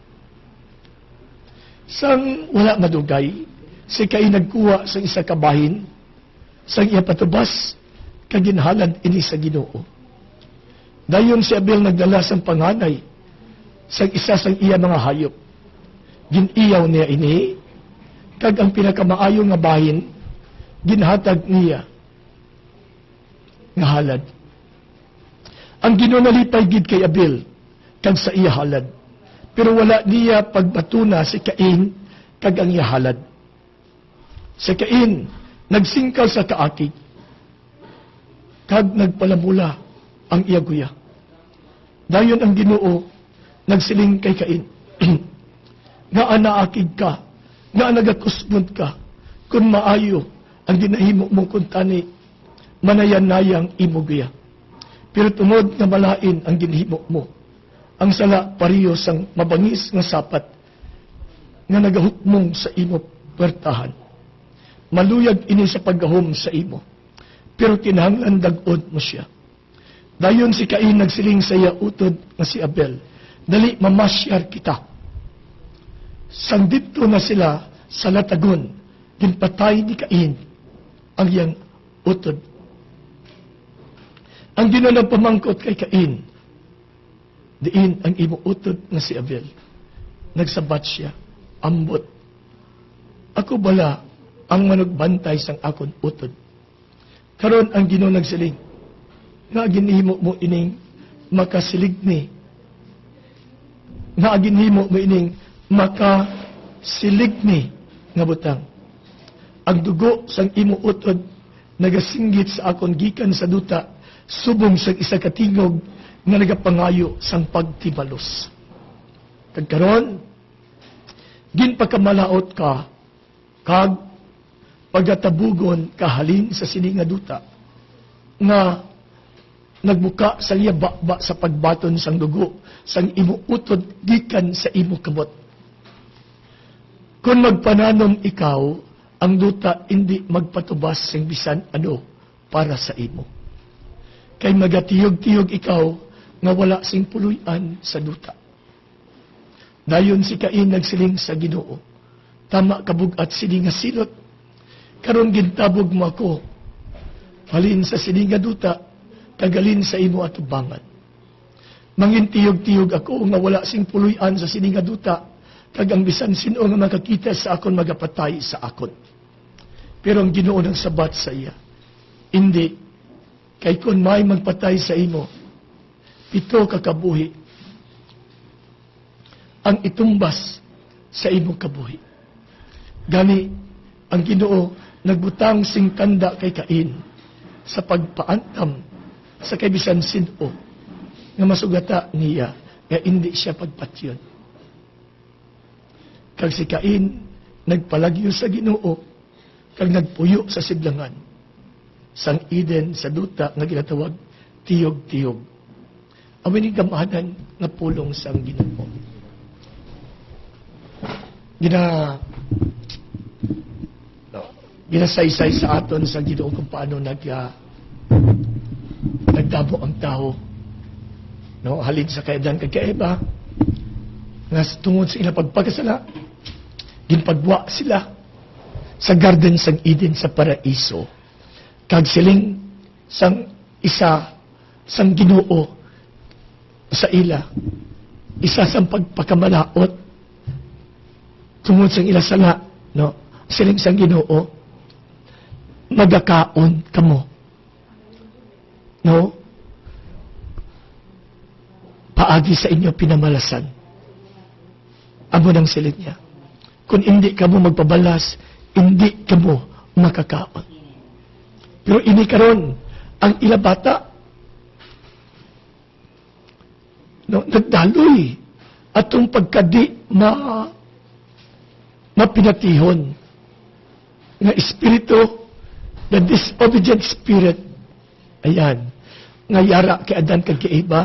Sang wala madugay, si Cain nagkuha sa isa kabahin, sang iya patubas, kaginhalad ini sa Ginoo. Dayon si Abel nagdala sang panganay, sang isa sang iya mga hayop. Giniyaw niya ini, kag ang pinakamaayo nga bahin, ginhatag niya nga halad. Ang Ginoo nalipay gid kay Abel kag sa iya halad, pero wala niya pagbatuna si Cain kag ang iya halad. Si Cain nagsingkal sa kaakig kag nagpalamula ang iya guya. Dayon ang Ginoo nagsiling kay Cain, nga anaakig ka, nga nagakusmod ka, kung maayo ang ginahimo mong kuntani, manayan-nayang imugiya. Pero tungod na malain ang ginahimo mo, ang sala pariyo sang mabangis nga sapat, nga nagahukmong sa imo puwertahan. Maluyag ini sa paggahom sa imo, pero kinahanglan dag-od mo siya. Dayon si Cain nagsiling sa iya utod nga si Abel, dali mamasyar kita. Sang dito na sila sa latagon, ginpatay ni Cain ang iyang utod. Ang Ginoo nagpamangkot kay Cain, diin ang imo utod nga si Abel. Nagsabat siya, ambot, ako bala ang manugbantay sang akon utod. Karon ang Ginoo nagsiling, nga ginhimo mo ining makasiligni, nga ginhimo mo ining makasiligni nga butang. Ang dugo sang imo utod nagasinggit sa akon gikan sa duta, subong sa isa katingog nga nagapangayo sang pagtibalos. Kag karon ginpakamalaot ka kag pagatabugon kahalin sa sini nga duta nga nagbuka sa iya bakba sa pagbaton sang dugo sang imo utod gikan sa imo kamot. Kung magpananom ikaw, ang duta hindi magpatubas sing bisan ano para sa imo. Kay magatiyog-tiyog ikaw nga wala sing puluyan sa duta. Dayon si Cain nagsiling sa Ginoo, tama kabug at sini nga silot, karon gintabog mo ako, halin sa sini nga duta, kagalin sa imo atubangan. Mangintiyog-tiyog ako nga wala sing puluyan sa sini nga duta, kag ang bisan sino nga makakita sa akon magapatay sa akon. Pero ang Ginoo nang sabat sa iya, hindi, kay kun may magpatay sa imo, pito ka kabuhi, ang itumbas sa imong kabuhi. Gani, ang Ginoo nagbutang sing kanda kay Cain sa pagpaantam sa kaybisan sino nga masugata niya nga hindi siya pagpatyon. Kag si Cain nagpalagyo sa Ginoo kag nagpuyo sa sidlangan sang Eden sa duta nga ginatawag tiyog-tiyog. Amin ni gamahanan nga pulong sang Ginoo. Gina no, ginasaysay sa aton sa Ginoo kung paano nag uh, nagdabo ang tao, no, halin sa kaedan kag kaeba nga tungod sa ila pagpakasala ginpagwa sila sa garden sang Eden sa paraiso kag siling sang isa sang Ginoo sa ila isa sang pagpakamalaot tungod sa ila sala, no, siling sang Ginoo, magakaon kamo. No? Paagi sa inyo pinamalasan. Amo nang siling niya. Kung hindi kamo magpabalas, hindi kamo makakaon. Pero ini karon ang ila bata, no, nagdaloy atong pagkadi ma mapinatihon nga espiritu, the disobedient spirit, ayan, nga yara kay Adan kag kay Eva,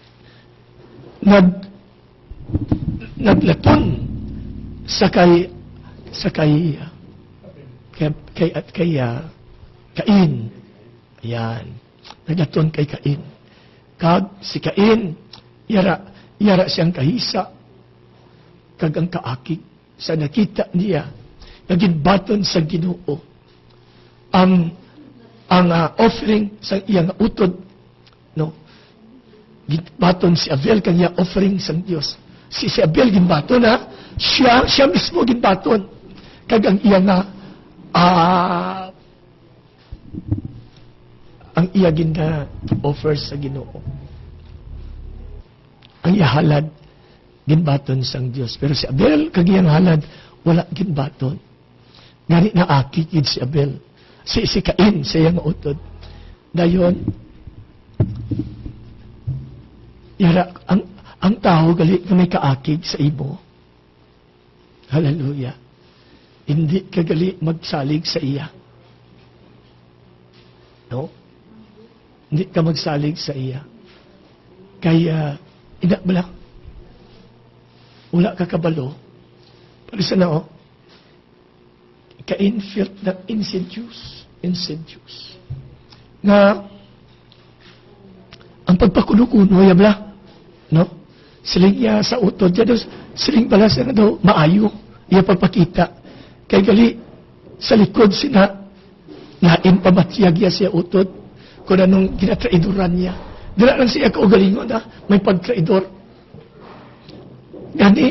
nag naglaton sa kay sa kay kay kay, kay uh, Cain, ayan, naglaton kay Cain, kag si Cain yara yara siyang kahisa kag ang kaakig sa nakita niya, naging baton sa Ginoo ang ang uh, offering sa iyang utod, no, ginbaton si Abel kanya offering sa Dios. Si, si Abel ginbaton, ha, siya siya mismo ginbaton kag ang iyang uh, ang iya gina offer sa Ginoo, ang iya halad ginbaton sang Dios. Pero si Abel, kagiyang halad, wala ginbaton. Ngani na aki gid si Abel. Si, si Cain, sa iyang utod. Dayon, yara, ang, ang tao gali na may kaakig sa imo. Hallelujah. Hindi ka gali magsalig sa iya. No? Hindi ka magsalig sa iya. Kaya, ina ba lang? Wala ka kabalo. Palisa na, oh. Cain felt that insidious. Insidious. Nga, ang pagpakuno-kuno, yabla, no? Siling iya sa utod, ya daw, siling balas na daw, maayo, iya pagpakita. Kay gali, sa likod sina, lain pamatiyag iya siya utod, kung anong ginatraidoran niya. Dila lang siya kaugalingon, ha? May pagtraidor. Gani,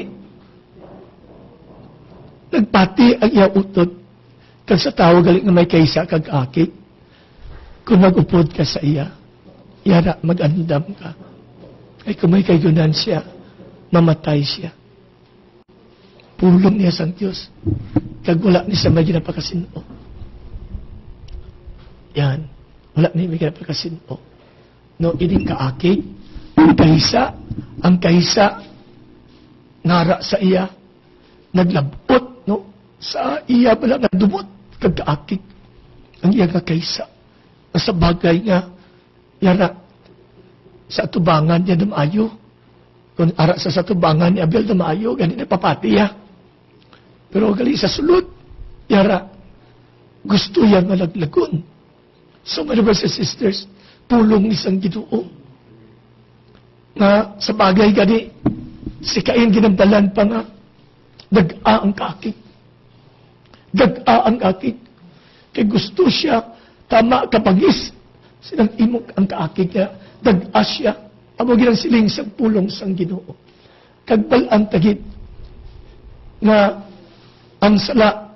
nagpati ang iya utod, kag sa tao galing na may kaysa kag aki, kung mag-upod ka sa iya, yara mag-andam ka. Ay kung may kaygunan siya, mamatay siya. Pulong niya sang Diyos, kag wala ni sa may ginapakasino. Yan, wala ni may ginapakasino. No, ining kaaki, ang kaysa, ang kaysa, nara sa iya, naglabot, no? Sa iya pala nagdumot, kagkaakig, ang iya nga kaysa. Sa bagay nga, yara, sa atubangan niya dumaayo. Kung ara sa satubangan ni Abel dumaayo, ganun na papati ya. Pero gali sa sulod, yara, gusto yan malaglagon. So, my brothers and sisters, pulong isang Ginoo. Na sa bagay gani, Si Cain ginambalan pa nga, dag-a ang kakig. Dag-a ang kakig. Kaya gusto siya, tama kapagis, sinang imok ang kaakig niya, dag-a siya, amo ginang siling sang pulong sang Ginoo. Kagbal ang tagit, nga ang sala,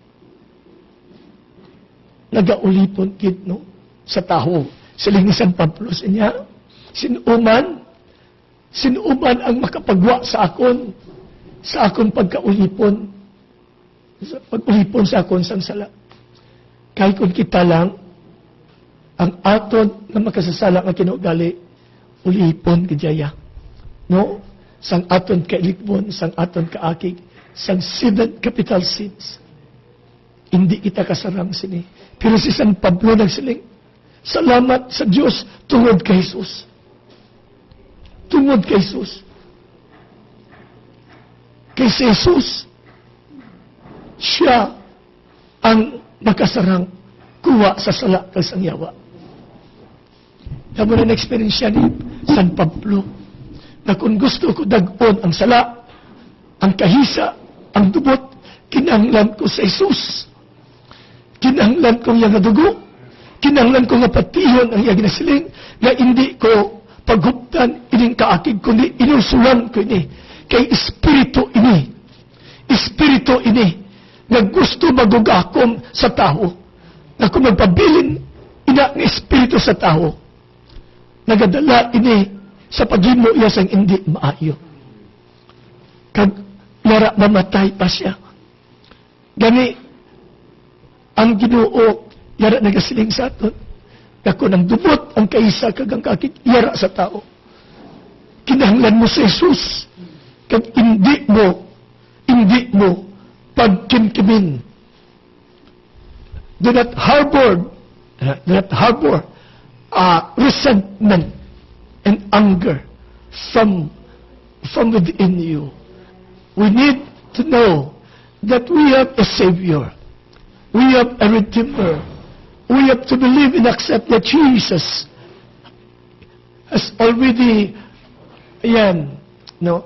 nagaulipon kit, no, sa taho. Siling isang Pablo sa niya, sinuman, sinuman ang makapagwa sa akon, sa akon pagkaulipon, sa pag-ulipon sa akon sang sala. Kahit kung kita lang, ang aton na makasasala nga kinugali, ulipon kajaya. No? Sang aton kailikpon, sang aton kaakig, sang seven capital sins. Hindi kita kasarang sini. Pero si San Pablo nagsiling, salamat sa Diyos tungod kay Jesus. Tungod kay Jesus. Kay si Jesus, siya ang makasarang kuha sa sala kag sang yawa. Damo na na-experience siya ni San Pablo na kung gusto ko dagon ang sala, ang kahisa, ang dubot, kinahanglan ko sa Jesus. Kinahanglan ko yung dugo, kinahanglan ko nga patihon ang iyang ginasiling, nga hindi ko paghuptan ining kaakig, kundi inusulan ko ini. Kay Espiritu ini. Espiritu ini. Nga gusto magugakom sa tao. Na kung magpabilin ina ng Espiritu sa tao, nagadala ini sa paghimo iya sang hindi maayo. Kag yara mamatay pa siya. Gani, ang Ginoo yara nagasiling sa aton, na kung ang dubot ang kaisa kag ang kakit, yara sa tao. Kinahanglan mo sa Jesus, kag hindi mo, hindi mo pagkimkimin. Do not harbor, uh, do not harbor uh, resentment and anger from, from within you. We need to know that we have a Savior. We have a Redeemer. We have to believe and accept that Jesus has already, ayan, no,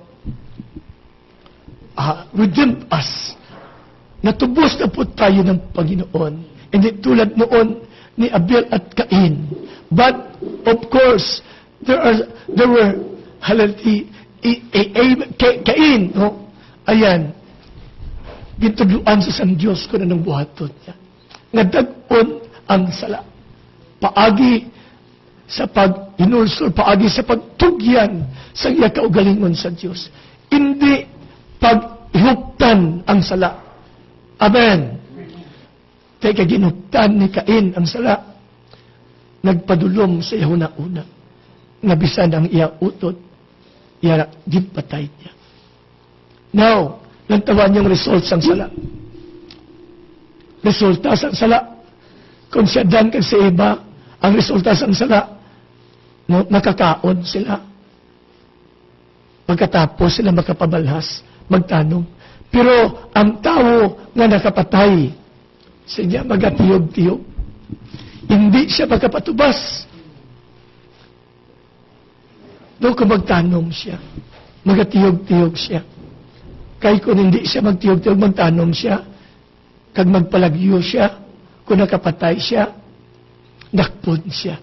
uh, redeemed us. Natubos na po tayo ng Panginoon. Hindi tulad noon ni Abel at Cain. But, of course, there are, there were, halati, Cain, no, ayan, gintudluan sa San Diyos ko na ng buhaton niya. Nga dag-on ang sala. Paagi sa pag-inulsor, paagi sa pagtugyan sa iya kaugalingon sa Diyos. Hindi pag-ihuptan ang sala. Amen. Kaya kaginuptan ni Cain ang sala, nagpadulom sa iya una-una. Nabisan ang iya utot, iya gipatay niya. Now, nantawan yung result sang sala. Resulta sang sala. Kung siya dan kag sa iba, ang resulta sang sala, no, nakakaon sila. Pagkatapos sila makapabalhas, magtanong. Pero ang tao nga nakapatay, siya magatiyog-tiyog. Hindi siya magkapatubas. Doon kung magtanong siya, magatiyog-tiyog siya. Kahit kung hindi siya magtiyog-tiyog, magtanong siya, kag magpalagyo siya, kung nakapatay siya, nakpon siya.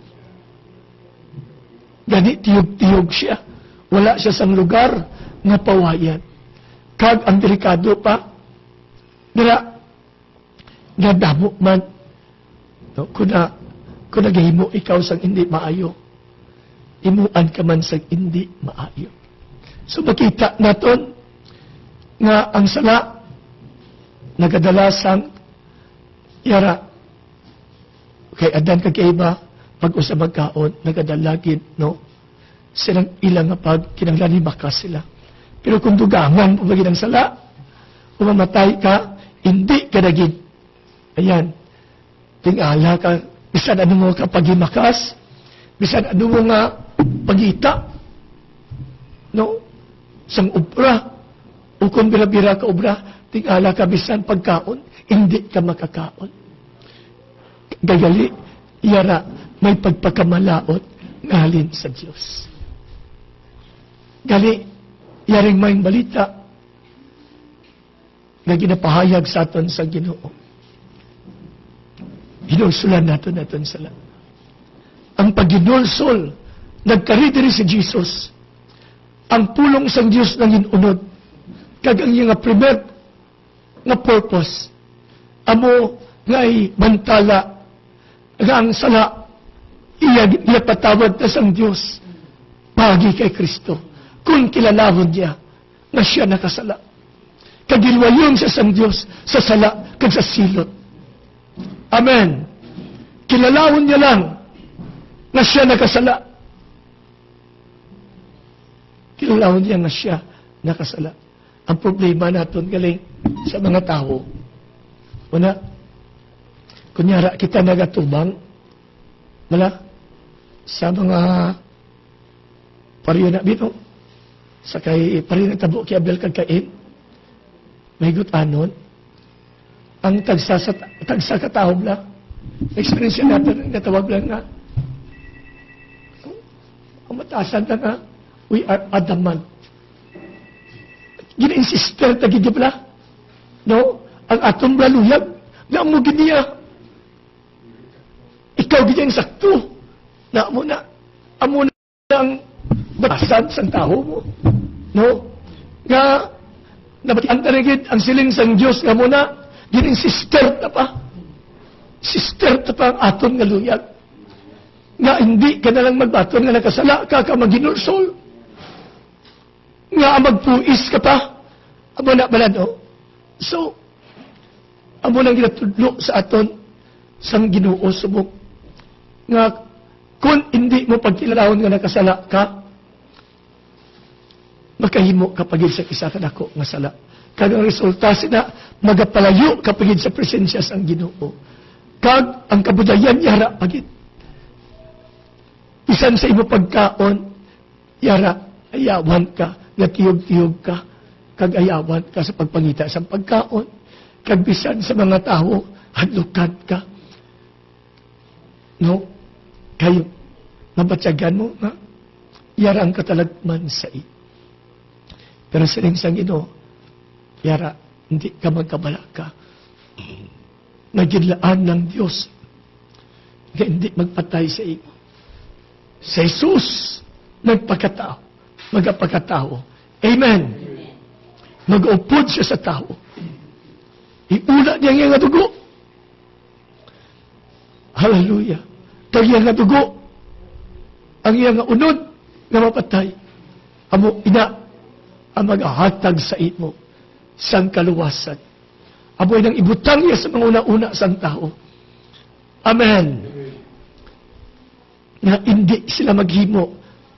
Gani, tiyog-tiyog siya. Wala siya sa lugar na pawayan. Kag ang delikado pa, nara, nadamo man, no, kung na, kung nagahimo ikaw sang hindi maayo, imuan ka man sang hindi maayo. So makita naton, nga ang sala nagadalasang yara kay adan kag iba pag usa magkaon nagadalagid no silang ilang nga pag kinahanglan makas sila. Pero kung dugangan o bagid ang sala o mamatay ka, hindi ka dagid. Ayan, tingala ka bisan ano mo ka pagimakas, bisan ano mo nga pagita no sang ubra. O kung bira-bira ka obra, tingala ka bisan pagkaon, hindi ka makakaon. Gagali, yara, may pagpagkamalaot ngalin sa Diyos. Gali, yaring may balita na ginapahayag sa aton sa Ginoo. Hinulsulan naton naton sala. Ang pagginulsol, nagkaridiri si Jesus, ang pulong sang Dios nang inunod, kag ang iyang primer na purpose, amo ngay bantala, nga ang sala, iya, iya patawad na sang Dios, pagi kay Kristo, kung kilalahon niya, na siya nakasala. Kagilwayon siya sang Dios, sa sala, kag sa silot. Amen. Kilalahon niya lang, na siya nakasala. Kilalahon niya na siya nakasala. Ang problema natin galing sa mga tao, una, kunyara kita nagatubang, wala, sa mga pariyo na bito, sa kay pariyo na tabo kay Abel kagkain, may gutanon, ang tagsa sa tagsa katahog lang, experience natin, natawag lang nga, ang mataasan na nga, we are adamant. Gina-insister na gigibla. No? Ang atong laluyag, na mo giniya. Ikaw giniya ang sakto. Na mo na, amo na ang batasan sa tao mo. No? Nga, nabatian na rin ang siling sang Diyos, nga mo na, gina-insister na pa. Sister na pa ang atong naluyag. Nga hindi ka na lang magbaton nga nakasala ka ka maginulsol. Nga magpuis ka pa. Amo na balado. So, amo nang ginatudlo sa aton sang Ginoo subok. Nga kung hindi mo pagkilalahon nga nakasala ka, makahimo ka pagid sa isa ka dako nga sala. Kag ang resulta sina magapalayo ka pagid sa presensya sang Ginoo. Kag ang kabudayan yara pagid. Bisan sa imo pagkaon, yara, ayawan ka, natiyog-tiyog ka, kag ayawan ka sa pagpangita sa pagkaon, kag bisan sa mga tao, hadlukan ka. No? Kayo, mabatsagan mo, nga, yara ang katalagman sa iyo. Pero siling sang ino, yara, hindi ka magkabala ka. Nagidlaan ng Diyos, nga hindi magpatay sa iyo. Sa Jesus, nagpakatao, magapakatao. Amen. Mag-upod siya sa tao. Iula niya nga dugo. Hallelujah. Kag nga dugo, ang iya nga unod, nga mapatay. Amo ina, ang maghahatag sa imo, sang kaluwasan. Amo inang ibutang niya sa mga una-una sang tao. Amen. Na hindi sila maghimo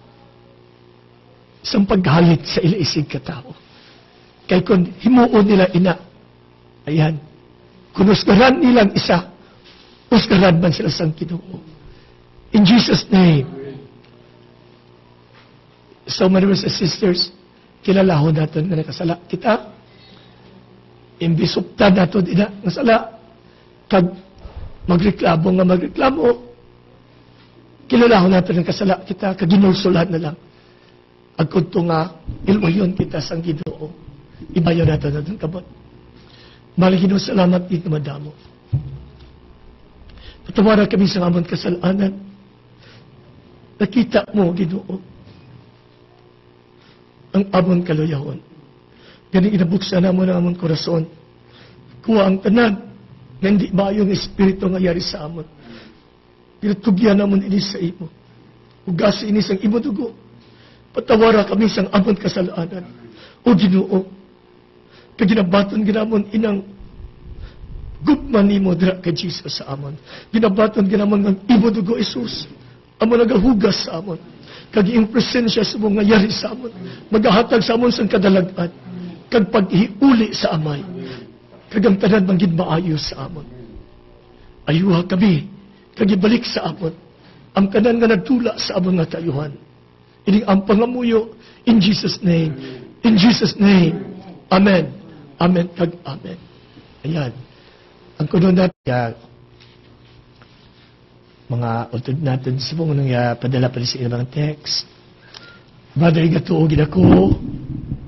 sa paghalit sa ilaisig katao. Kaya kung himuon nila ina, ayan, kung usgaran nilang isa, usgaran man sila sang Ginoo. In Jesus' name. So, my brothers and sisters, kilalahon natin na nakasala kita. Imbisupta natin ina, nasala. Kag magreklamo nga magreklamo, kilalahon natin ang kasala kita, kaginulsulan na lang. Agkunto nga, ilwayon kita sang Ginoo. Ibayo natin natin kabot. Bali Ginoo, salamat din madamo. Patawara kami sa amon kasalanan. Nakita mo, Ginoo, ang amon kaluyahon. Ganing inabuksan na mo ng amon korason. Kuha ang tanan na hindi ba yung espiritu nga yari sa amon. Pinatugyan namon ini sa imo. Ugasi ini sang imo dugo. Patawara kami sang amon kasalanan. O Ginoo, kaginabaton ginamon inang gugma nimo dira kay Jesus sa amon. Ginabaton ginamon ng imo dugo Jesus. Amo nagahugas sa amon. Kag iyong presensya sa mga yari sa amon. Magahatag sa amon sang kadalagan. Kag paghiuli sa amay. Kag ang tanan manggid maayo sa amon. Ayuha kami kagibalik sa amon, ang kanan nga nagtula sa amon nga tayuhan. Ining ang pangamuyo, in Jesus' name. In Jesus' name. Amen. Amen. Kag amen. Ayan. Ang kuno natin, ya, mga utod natin sa mga nang ya, padala pa sa ilang text. Brother, igatuogin ako.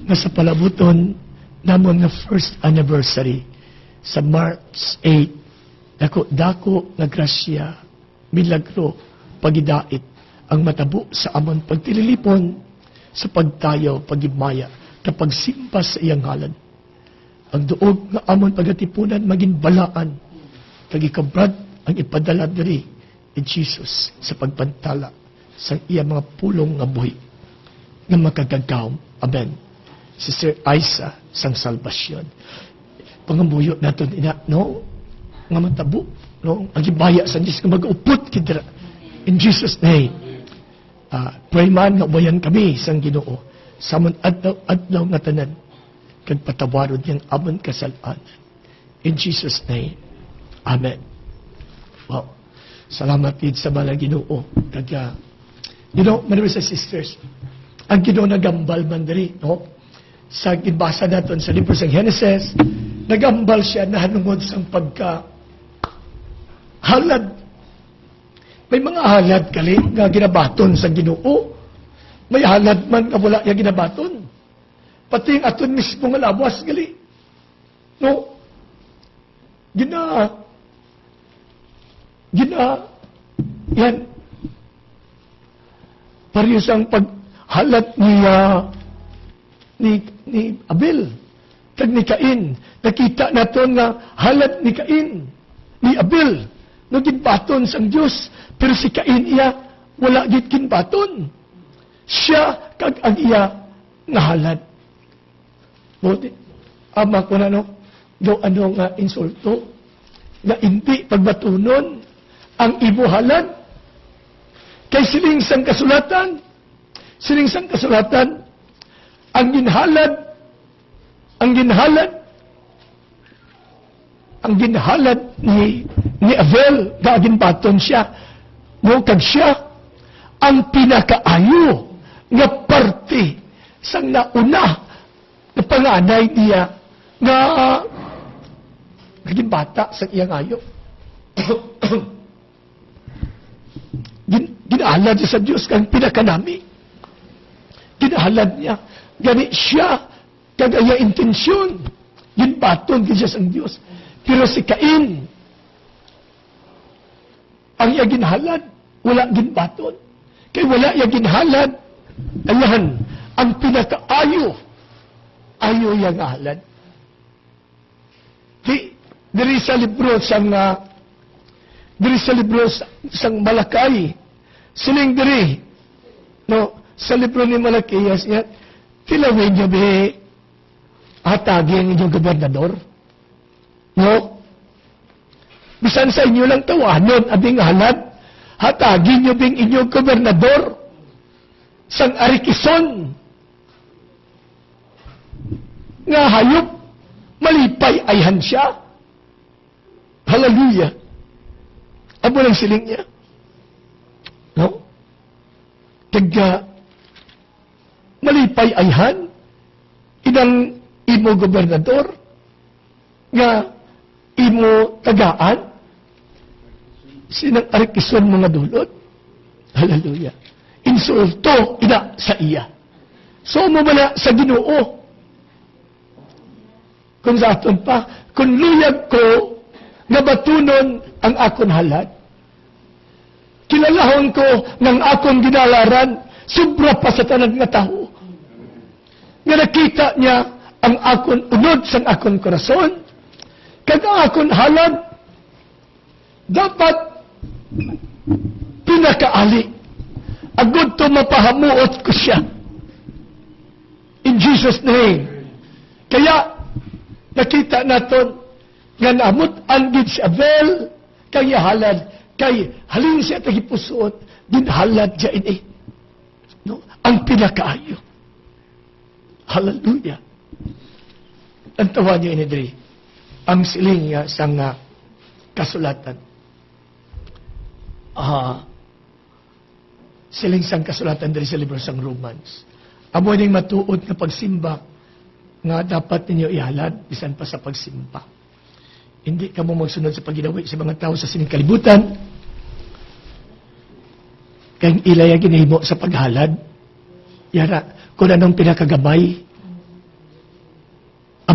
nga sa palabuton namon nga first anniversary sa March eighth, dako dako nga grasya, milagro, pagidait ang matabo sa amon pagtililipon sa pagtayo, pagimaya, kapag simpas sa iyang ngalan. Ang duog nga amon pagatipunan maging balaan, kag ikabrad ang ipadala diri ni Jesus sa pagpantala sa iyang mga pulong nga buhi nga makagagawm. Amen. Sister Isa sang salvasyon. Pangambuyo naton ina, no? Nga matabo, no? Ang ibaya sa Diyos nga mag-upot kidra. In Jesus' name. Uh, pray man nga ubayan kami sang Ginoo. Samon adlaw-adlaw nga tanan. Kag patawarod yang amon kasalaan. In Jesus' name. Amen. Wow. Salamat din sa mga Ginoo. Kag, uh, you know, brothers and sisters, ang Ginoo nagambal man diri, no? Sa ibasa naton sa libro sa Genesis, nagambal siya na hanungod sang pagka halad. May mga halad kali nga ginabaton sa Ginoo. May halad man nga wala yang ginabaton. Pati ang aton mismo nga lawas gali. No? Gina Gina yan parehas ang paghalat niya ni, ni Abel kag ni Cain. Nakita naton nga halat ni Cain ni Abel no ginbaton sang Dios, pero si Cain iya wala gid ginbaton. Siya kag ang iya nga halat. Buti ama ko na no do ano nga insulto na hindi pagbatunon ang imo halad kay siling sang kasulatan, siling sang kasulatan, ang ginhalad, ang ginhalad, ang ginhalad ni, ni Abel, gagin baton siya, no, kag siya, ang pinakaayo, nga parte, sang nauna, na panganay niya, nga, gagin bata sa iyang ayo. Gin, ginahalad siya sa Diyos kang pinakanami. Ginahalad niya. Gani siya, kagaya intensyon. Ginbaton din siya sa Diyos. Pero si Cain, ang iya ginhalad, wala ginbaton. Kaya wala iya ginhalad, ayan, ang pinakaayo, ayo yang halad. Di, diri sa libro sang uh, diri sa libro sang Malakay, siling diri, no, sa libro ni Malakiyas niya, tilawin niyo ba hatagi ang inyong gobernador? No? Bisan sa inyo lang tawanon, abing halad, hatagi niyo bing inyong gobernador sang arikison nga hayop, malipay ayhan siya. Hallelujah. Abo lang siling niya. No? Kaya, malipay ayhan, inang imo gobernador, nga imo tagaan, sinang arikison mga dulot. Hallelujah. Insulto, ina sa iya. So, mo bala sa Ginoo. Kung sa aton pa, kung luyag ko, nabatunon ang akon halad. Kilalahon ko ng akon ginalaran, sobra pa sa tanan nga tao. Nga nakita niya ang akon unod sa akon korason, kag ang akon halad, dapat pinakaali. Agud to mapahamuot ko siya. In Jesus' name. Kaya, nakita naton, nga naamot anggid si Abel, kay halad, kay halin siya tagipusuot, din halad siya ini. No? Ang pinakaayo. Hallelujah. Ang tawa niya ini diri, ang siling niya sang uh, kasulatan. Ah, siling sang kasulatan diri sa libro sang Romans. Amo ning matuod na pagsimba nga dapat ninyo ihalad bisan pa sa pagsimba. Hindi ka mo magsunod sa paginawi sa mga tao sa sining kalibutan. Kaya ilay ang ginahimo sa paghalad. Yara, kung anong pinakagamay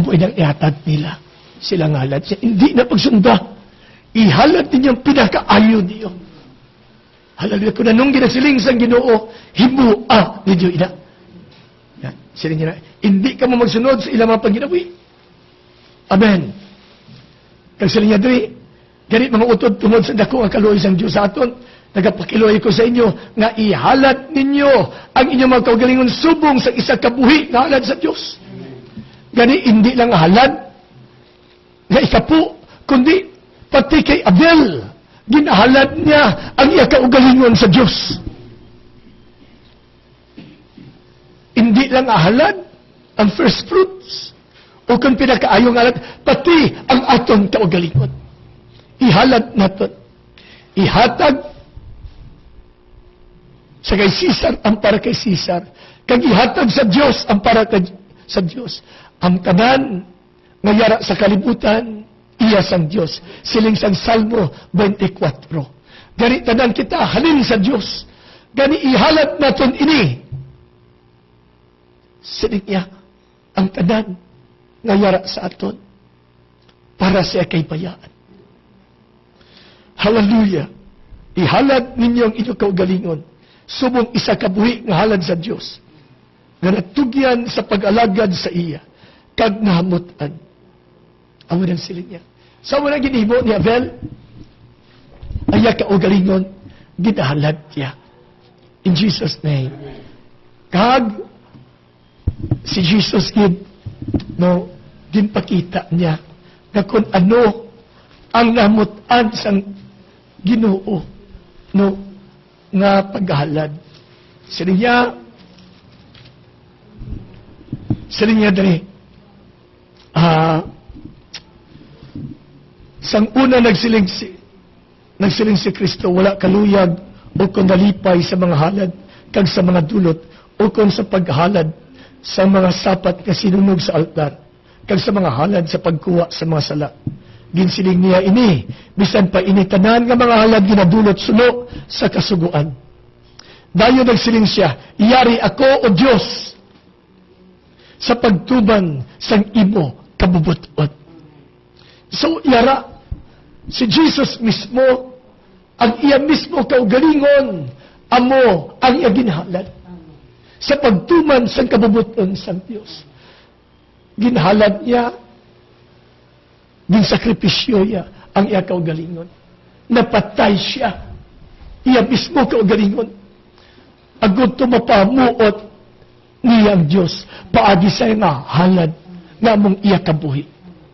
amo nang ihatag nila silang halad siya. Hindi na pagsunda. Ihalad ninyong pinakaayo niyo. Hallelujah. Kung anong ginasiling sa Ginoo, himua ninyo ina. Yan. Siling niya na, hindi ka mo magsunod sa ilang mga paginawi. Amen. Kag siling niya diri, ganit mga utod tungod sa dako ang kaluoy sang Dios sa aton, nagapakiluoy ko sa inyo nga ihalad ninyo ang inyong mga kaugalingon subong sa isa kabuhi nga halad sa Dios. Gani hindi lang halad nga ikapu, kundi pati kay Abel, ginahalad niya ang iya kaugalingon sa Diyos. Hindi lang ahalad ang first fruits, o kung pinakaayong halad, pati ang aton kaugalingon. Ihalad natin. Ihatag sa kay Caesar ang para kay Caesar. Kag ihatag sa Diyos ang para kay sa Diyos. Ang tanan ngayara sa kalibutan, iya sang Diyos. Siling sang Salmo twenty-four. Gani tanan kita halin sa Diyos. Gani ihalad naton ini. Siling iya ang tanan ngayara sa aton para sa kay bayaan. Hallelujah. Ihalad ninyo ang inyong kaugalingon subong isa kabuhi nga halad sa Diyos. Nga natugyan sa pag-alagad sa iya kag nahamutan. Amo nang siling niya. Sa so, ginihimo ni Abel, aya kaugalingon, ginahalad niya. In Jesus' name. Kag, si Jesus gid, no, ginpakita niya na kung ano ang namutan sang Ginoo, no, nga paghalad. Siling niya, siling niya dali, ah, uh, sang una nagsiling si, nagsiling si Kristo, wala kaluyag o kung nalipay sa mga halad, kag sa mga dulot, o kung sa paghalad sa mga sapat na sinunog sa altar, kag sa mga halad sa pagkuha sa mga sala. Ginsiling niya ini, bisan pa initanan nga mga halad ginadulot sulo sa kasuguan. Dayon nagsiling siya, iyari ako o Diyos sa pagtuban sang imo kabubuton. So, yara, si Jesus mismo, ang iya mismo kaugalingon, amo ang iya ginhalad. Sa pagtuman sa kabubuton sa Diyos. Ginhalad niya, ginsakripisyo niya, ang iya kaugalingon. Napatay siya, iya mismo kaugalingon. Agod tumapamuot niyang Diyos, paagi sa nga halad, nga mong iya kabuhi.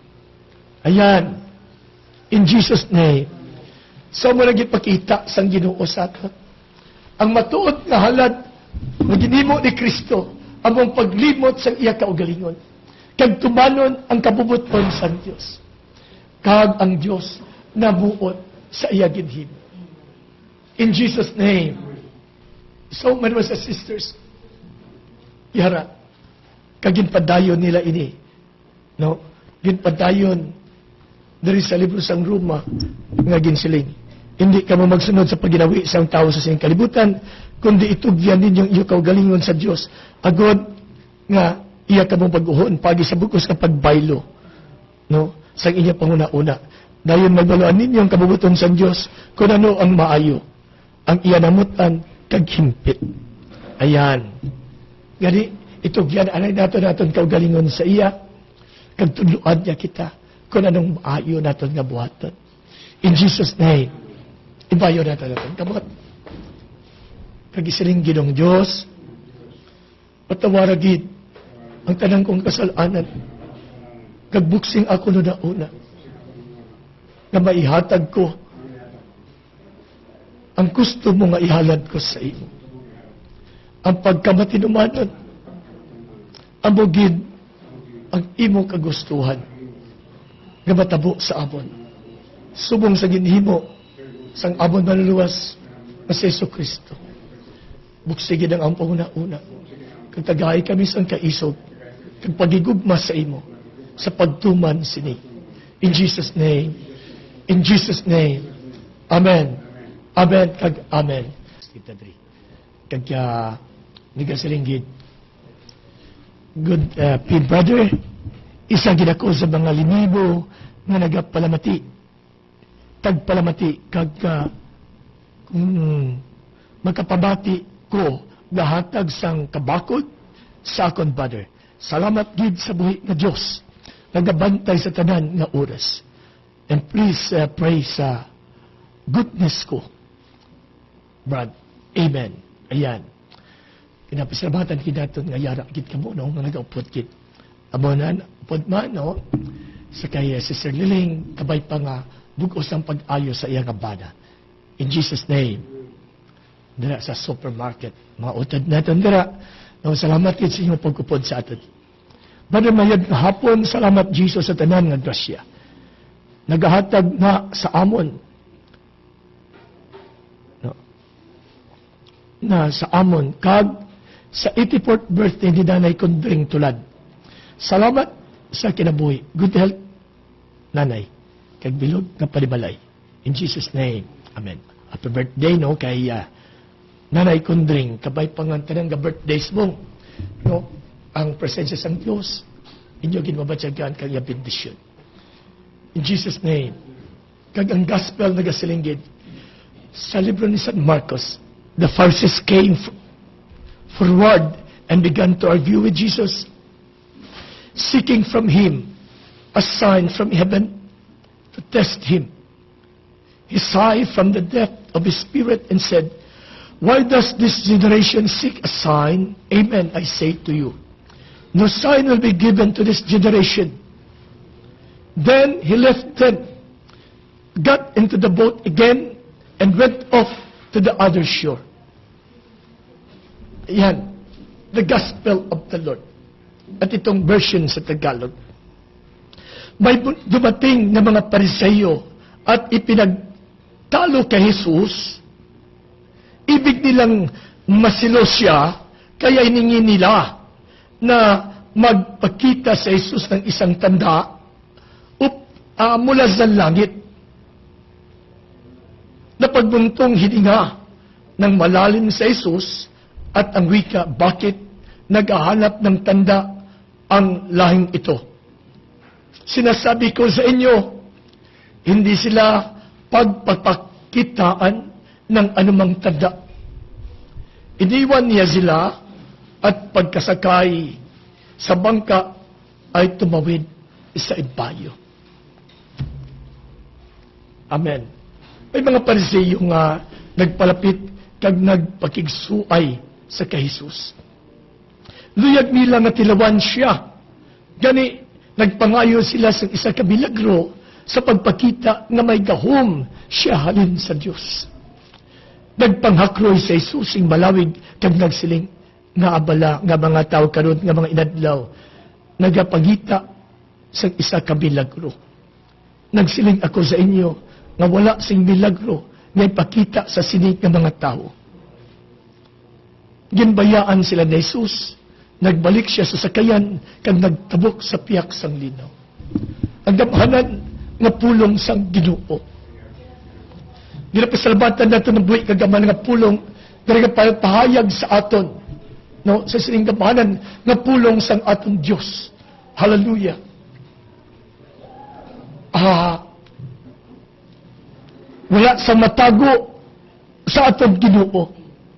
Ayan. In Jesus' name. So mo naging pakita sang Ginoo sa aton. Ang matuod nga halad nga ginimo ni Kristo among paglimot sang iya kaugalingon. Kag tumanon ang kabubuton sa Dios. Kag ang Dios nabuot sa iya ginhimo. In Jesus' name. So, my brothers and sisters, yara, kaginpadayon nila ini. No? Ginpadayon dari sa libro sang Roma nga ginsiling. Hindi ka mo magsunod sa paginawi sang tao sa siyang kalibutan, kundi itugyan ninyong iyo kaugalingon sa Dios. Agod nga iya ka mo pag-uhon pagi sa bukos ka pagbaylo. No? Sang iya panguna-una. Dayon magbaluan ninyong kabubuton sa Dios kung ano ang maayo. Ang iya namutan kag himpit. Ayan. Gani itugyan anay nato naton kaugalingon sa iya kag tudloan niya kita kung anong maayo natin nga buhaton. In Jesus' name, ibayo natin natin. Kamot, kagisiling ginong Diyos, patawaragid ang tanang kong kasalanan, kagbuksing ako no na una, na maihatag ko ang gusto mo nga ihalad ko sa iyo. Ang pagkamatinumanon, ang bugid, ang imo kagustuhan, nga matabo sa amon. Subong sa ginhimo, sang amon maluluwas, na si Yesu Kristo. Buksigid ang ampong una-una. Kag tagay kami sang kaisog, kag pagigugma sa imo, sa pagtuman sini. In Jesus' name, in Jesus' name, Amen. Amen, kag Amen. Kita diri. Kag uh, nigasalinggid. Good, uh, Pin brother, Isa gid ako sa mga linibo nga nagapalamati. Tagpalamati kag ka kung magkapabati ko gahatag sang kabakod sa akon brother. Salamat gid sa buhi nga Dios nagabantay sa tanan nga oras. And please uh, pray sa goodness ko, Brad. Amen. Ayan. Kinapasalamatan kinaton nga yara gid kamo no nga nagaupod gid. Amo na upod man no sa kay uh, Sister Liling kabay pa nga bugos ang pag-ayo sa iyang bana. In Jesus name. Dira sa supermarket, mga utad natin dira. No, salamat gid sa inyong pagkupod sa atin. Brother Mayad nga hapon, salamat Jesus sa tanan nga grasya. Nagahatag na sa amon. No. Na sa amon kag sa eighty-fourth birthday ni Nanay Kundring Tulad. Salamat sa kinabuhi. Good health, Nanay. Kag bilog nga palibalay. In Jesus name. Amen. Happy birthday no kay uh, Nanay Kundring, kabay pangantanan nga birthdays mo. No, ang presensya sang Dios inyo ginmabatyagan kag iya bendisyon. In Jesus name. Kag ang gospel nagasilingid sa libro ni San Marcos, the Pharisees came forward and began to argue with Jesus, seeking from him a sign from heaven to test him. He sighed from the depth of his spirit and said, "Why does this generation seek a sign? Amen, I say to you. No sign will be given to this generation." Then he left them, got into the boat again, and went off to the other shore. Yan, the gospel of the Lord. At itong version sa Tagalog. May dumating na mga Pariseyo at ipinagtalo kay Jesus. Ibig nilang masilo siya, kaya hiningi nila na magpakita sa Jesus ng isang tanda up, uh, mula sa langit. Na pagbuntong hininga ng malalim sa Jesus at ang wika, bakit naghahanap ng tanda ang lahing ito? Sinasabi ko sa inyo, hindi sila pagpapakitaan ng anumang tanda. Iniwan niya sila at pagkasakay sa bangka ay tumawid sa ibayo. Amen. May mga Pariseyo nga nagpalapit kag nagpakigsuay sa kay Jesus. Luyag nila nga tilawan siya. Gani, nagpangayo sila sa isa ka milagro sa pagpakita nga may gahom siya halin sa Diyos. Nagpanghakroy sa Jesus ing malawig kag nagsiling nga abala nga mga tao karon nga mga inadlaw nagapagita sa isa ka milagro. Nagsiling ako sa inyo nga wala sing milagro nga ipakita sa sining nga mga tao. Ginbayaan sila ni Jesus. Nagbalik siya sa sakayan kag nagtabok sa piyak sang linaw. Ang gamhanan nga pulong sang Ginoo. Ginapasalabatan nato ng buhi kagaman nga pulong nga pahayag sa aton. No, sa sining gamhanan nga pulong sang aton Dios. Hallelujah. Ah, wala sang matago sa aton Ginoo.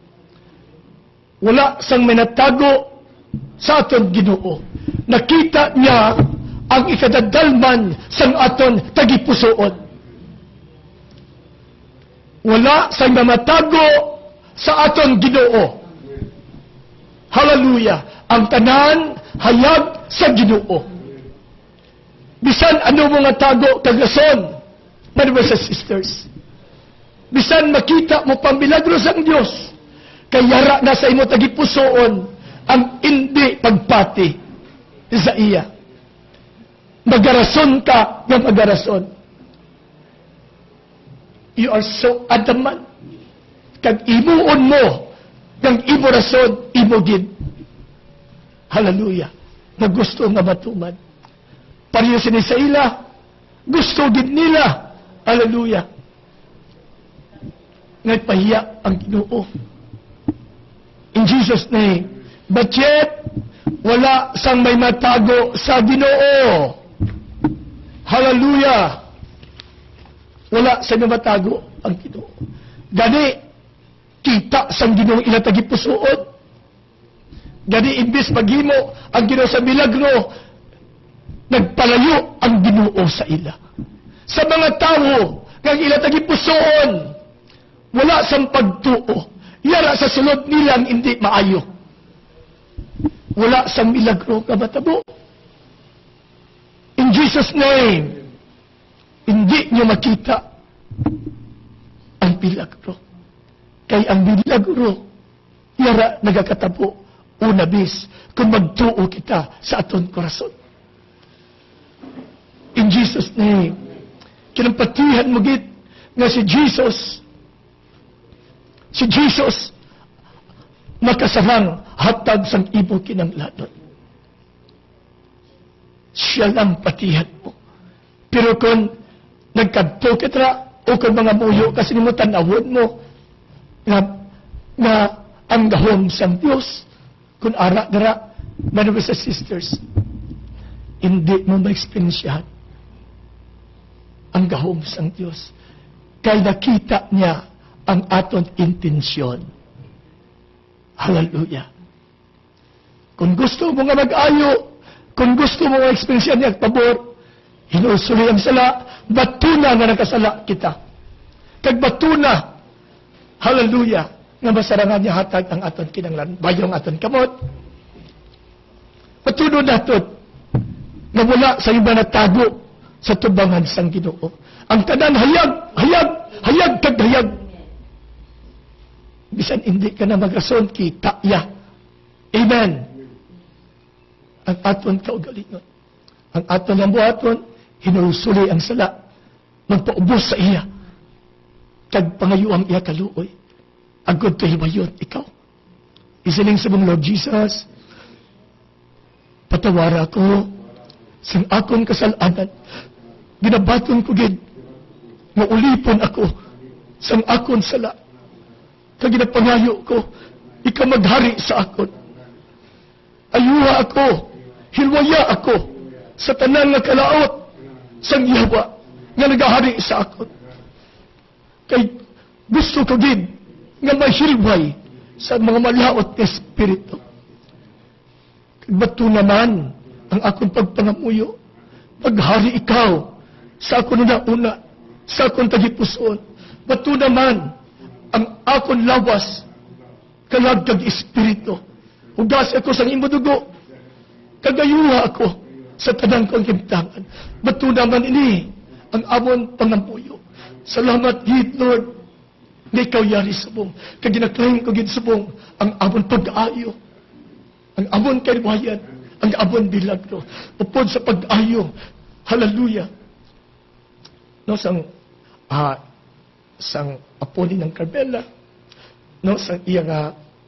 Wala sang minatago sa aton Ginoo. Nakita niya ang ikadadalman sang aton tagipusoon. Wala sang mamatago sa aton Ginoo. Hallelujah. Ang tanan hayag sa Ginoo. Bisan ano mo nga tago kagason, brothers and sisters. Bisan makita mo pang milagro sang Dios, kayara na sa imo tagipusoon ang hindi pagpati sa iya. Magarason ka ng magarason. You are so adamant. Kag imuon mo ng imo rason, imo gid. Hallelujah. Na gusto nga matuman. Pareho sini sa ila, gusto gid nila. Hallelujah. Nagpahiya ang Ginoo. In Jesus' name. But yet, Wala sang may matago sa Ginoo. Hallelujah! Wala sang may matago ang Ginoo. Gani, kita sang Ginoo ilatagi pusuod. Gani, imbis maghimo ang Ginoo sa milagro, nagpalayo ang Ginoo sa ila. Sa mga tao, kang ilatagi pusoon, wala sang pagtuo. Yara sa sulod nilang hindi maayo. Wala sang milagro nga matabo. In Jesus' name, hindi nyo makita ang milagro. Kay ang milagro, yara nagakatabo unabis kung magtuo kita sa aton korason. In Jesus' name, kinampatihan mo git nga si Jesus, si Jesus, makasarang hatag sang ibo kinanglanon. Siya lang patihan mo. Pero kung nagkadto kita, o kung mga muyo, kasi mo tanawon mo, nga, nga ang gahom sang Diyos, kung ara-gara, brothers and sisters, hindi mo ma-experiensyahan ang gahom sang Diyos. Kaya nakita niya ang aton intensyon. Hallelujah. Kung gusto mo nga mag-ayo, kung gusto mo nga experience niya pabor, hinusuli ang sala, batuna nga nakasala kita. Kag batuna, hallelujah, nga masarangan niya hatag ang aton kinanglan, bayong aton kamot. Patuno naton, nga wala sa iba na tago sa tubangan sang Ginoo. Ang tanan hayag, hayag, hayag kag hayag. Bisan hindi ka na magrason, kita ya. Amen. Ang aton kaugalingon. Ang aton ang buhaton, hinusuli ang sala. Magpaubos sa iya. Kag pangayuang iya kaluoy. Agod to hibayon, ikaw. Isiling sa mong Lord Jesus, patawara ko sang akong kasalanan. Ginabaton ko gid, maulipon ako sang akong sala. Kag ginapangayo ko, ikaw maghari sa akon. Ayuha ako, hilwaya ako, sa tanan nga kalaot, sang yawa, nga nagahari sa akon. Kay gusto ko gid, nga mahilway sa mga malaot na espiritu. Kag bato naman ang akong pagpangamuyo, paghari ikaw, sa akon una-una, sa akong tagipuson. Bato naman ang akon lawas, kalagkag espiritu. Ugas ako sa imo dugo, kagayuha ako sa tanang kong himtangan. Bato naman ini ang amon pangampuyo. Salamat gid, Lord, na ikaw yari subong. Kag ginaklaim ko gid subong ang amon pag-ayo, ang amon kaliwayan, ang amon bilagro. Upod sa pag-ayo, hallelujah. No, sang ah, sang apo ni ng Carmela, no, sang iya nga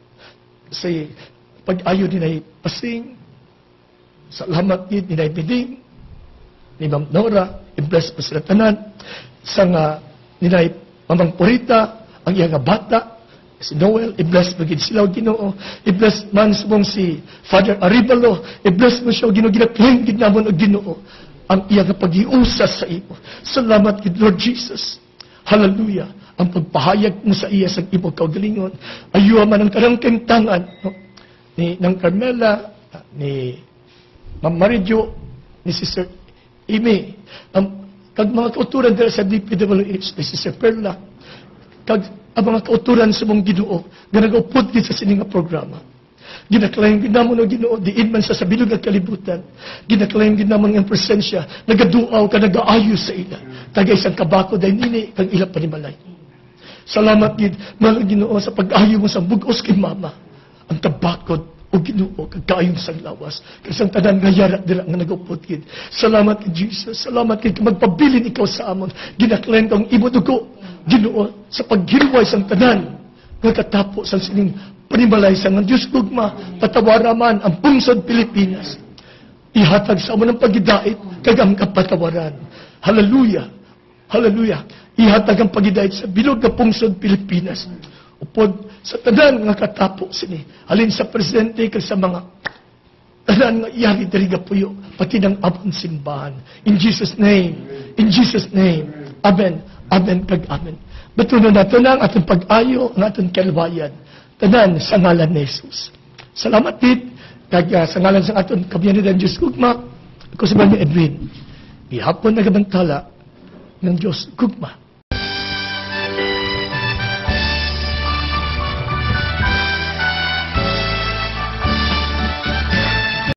say pag-ayo din ay pasing, salamat gid ni ay biding ni Ma'am Nora, i-bless pa sila tanan, sang uh, ni ay Mamang Purita, ang iya nga bata, si Noel, i-bless mo gid sila, Ginoo, i-bless man subong si Father Arivalo, i-bless mo siya, Ginoo, ginakling gid namon og Ginoo, ang iya nga pag-iusas sa imo. Salamat gid, Lord Jesus. Hallelujah. Ang pagpahayag mo sa iya sa imo kaugalingon, ayuha man ang karang kintangan, no? Ni ng Carmela, ni Ma'am Marijo, ni Sister Amy, ang kag mga kauturan dira sa D P W H, ni Sister Perla, kag ang mga kauturan sa mong Ginoo, nga nag-upod gid sa sininga programa. Ginaklaim gid namon og Ginoo diin man sa sabilog nga kalibutan. Ginaklaim gid namon ang presensya, nagaduaw ka nagaayo sa ila. Tagay isang kabako day nini kag ila panimalay. Salamat gid mga Ginoo sa pag-ayo mo sa bugos kay mama. Ang kabakod o Ginoo kag kaayon sang lawas. Kasi ang tanan nga yara dira nga nagupod gid. Salamat gid Jesus. Salamat gid magpabilin ikaw sa amon. Ginaklaim kang imo dugo Ginoo sa paghilway sang tanan nga katapo sang sining panimalay sang Dios Gugma, patawara man ang pungsod Pilipinas. Ihatag sa amon ang pagidait kag ang kapatawaran. Hallelujah. Hallelujah. Ihatag ang pagidait sa bilog nga pungsod Pilipinas. Upod sa tanan nga katapo sini. Halin sa presidente kag sa mga tanan nga iyari diri gapuyo pati ng abon simbahan. In Jesus name, in Jesus name. Amen. Amen kag amen. Batunon nato na ang atong pag-ayo, ang atong kalbayan. Tanan sa ngalan ni Jesus. Salamat dit kag uh, sa ngalan sa atong kabyanidad Dios Gugma. Ako sa mga Edwin. Gihapon nagabantala ng Dios Gugma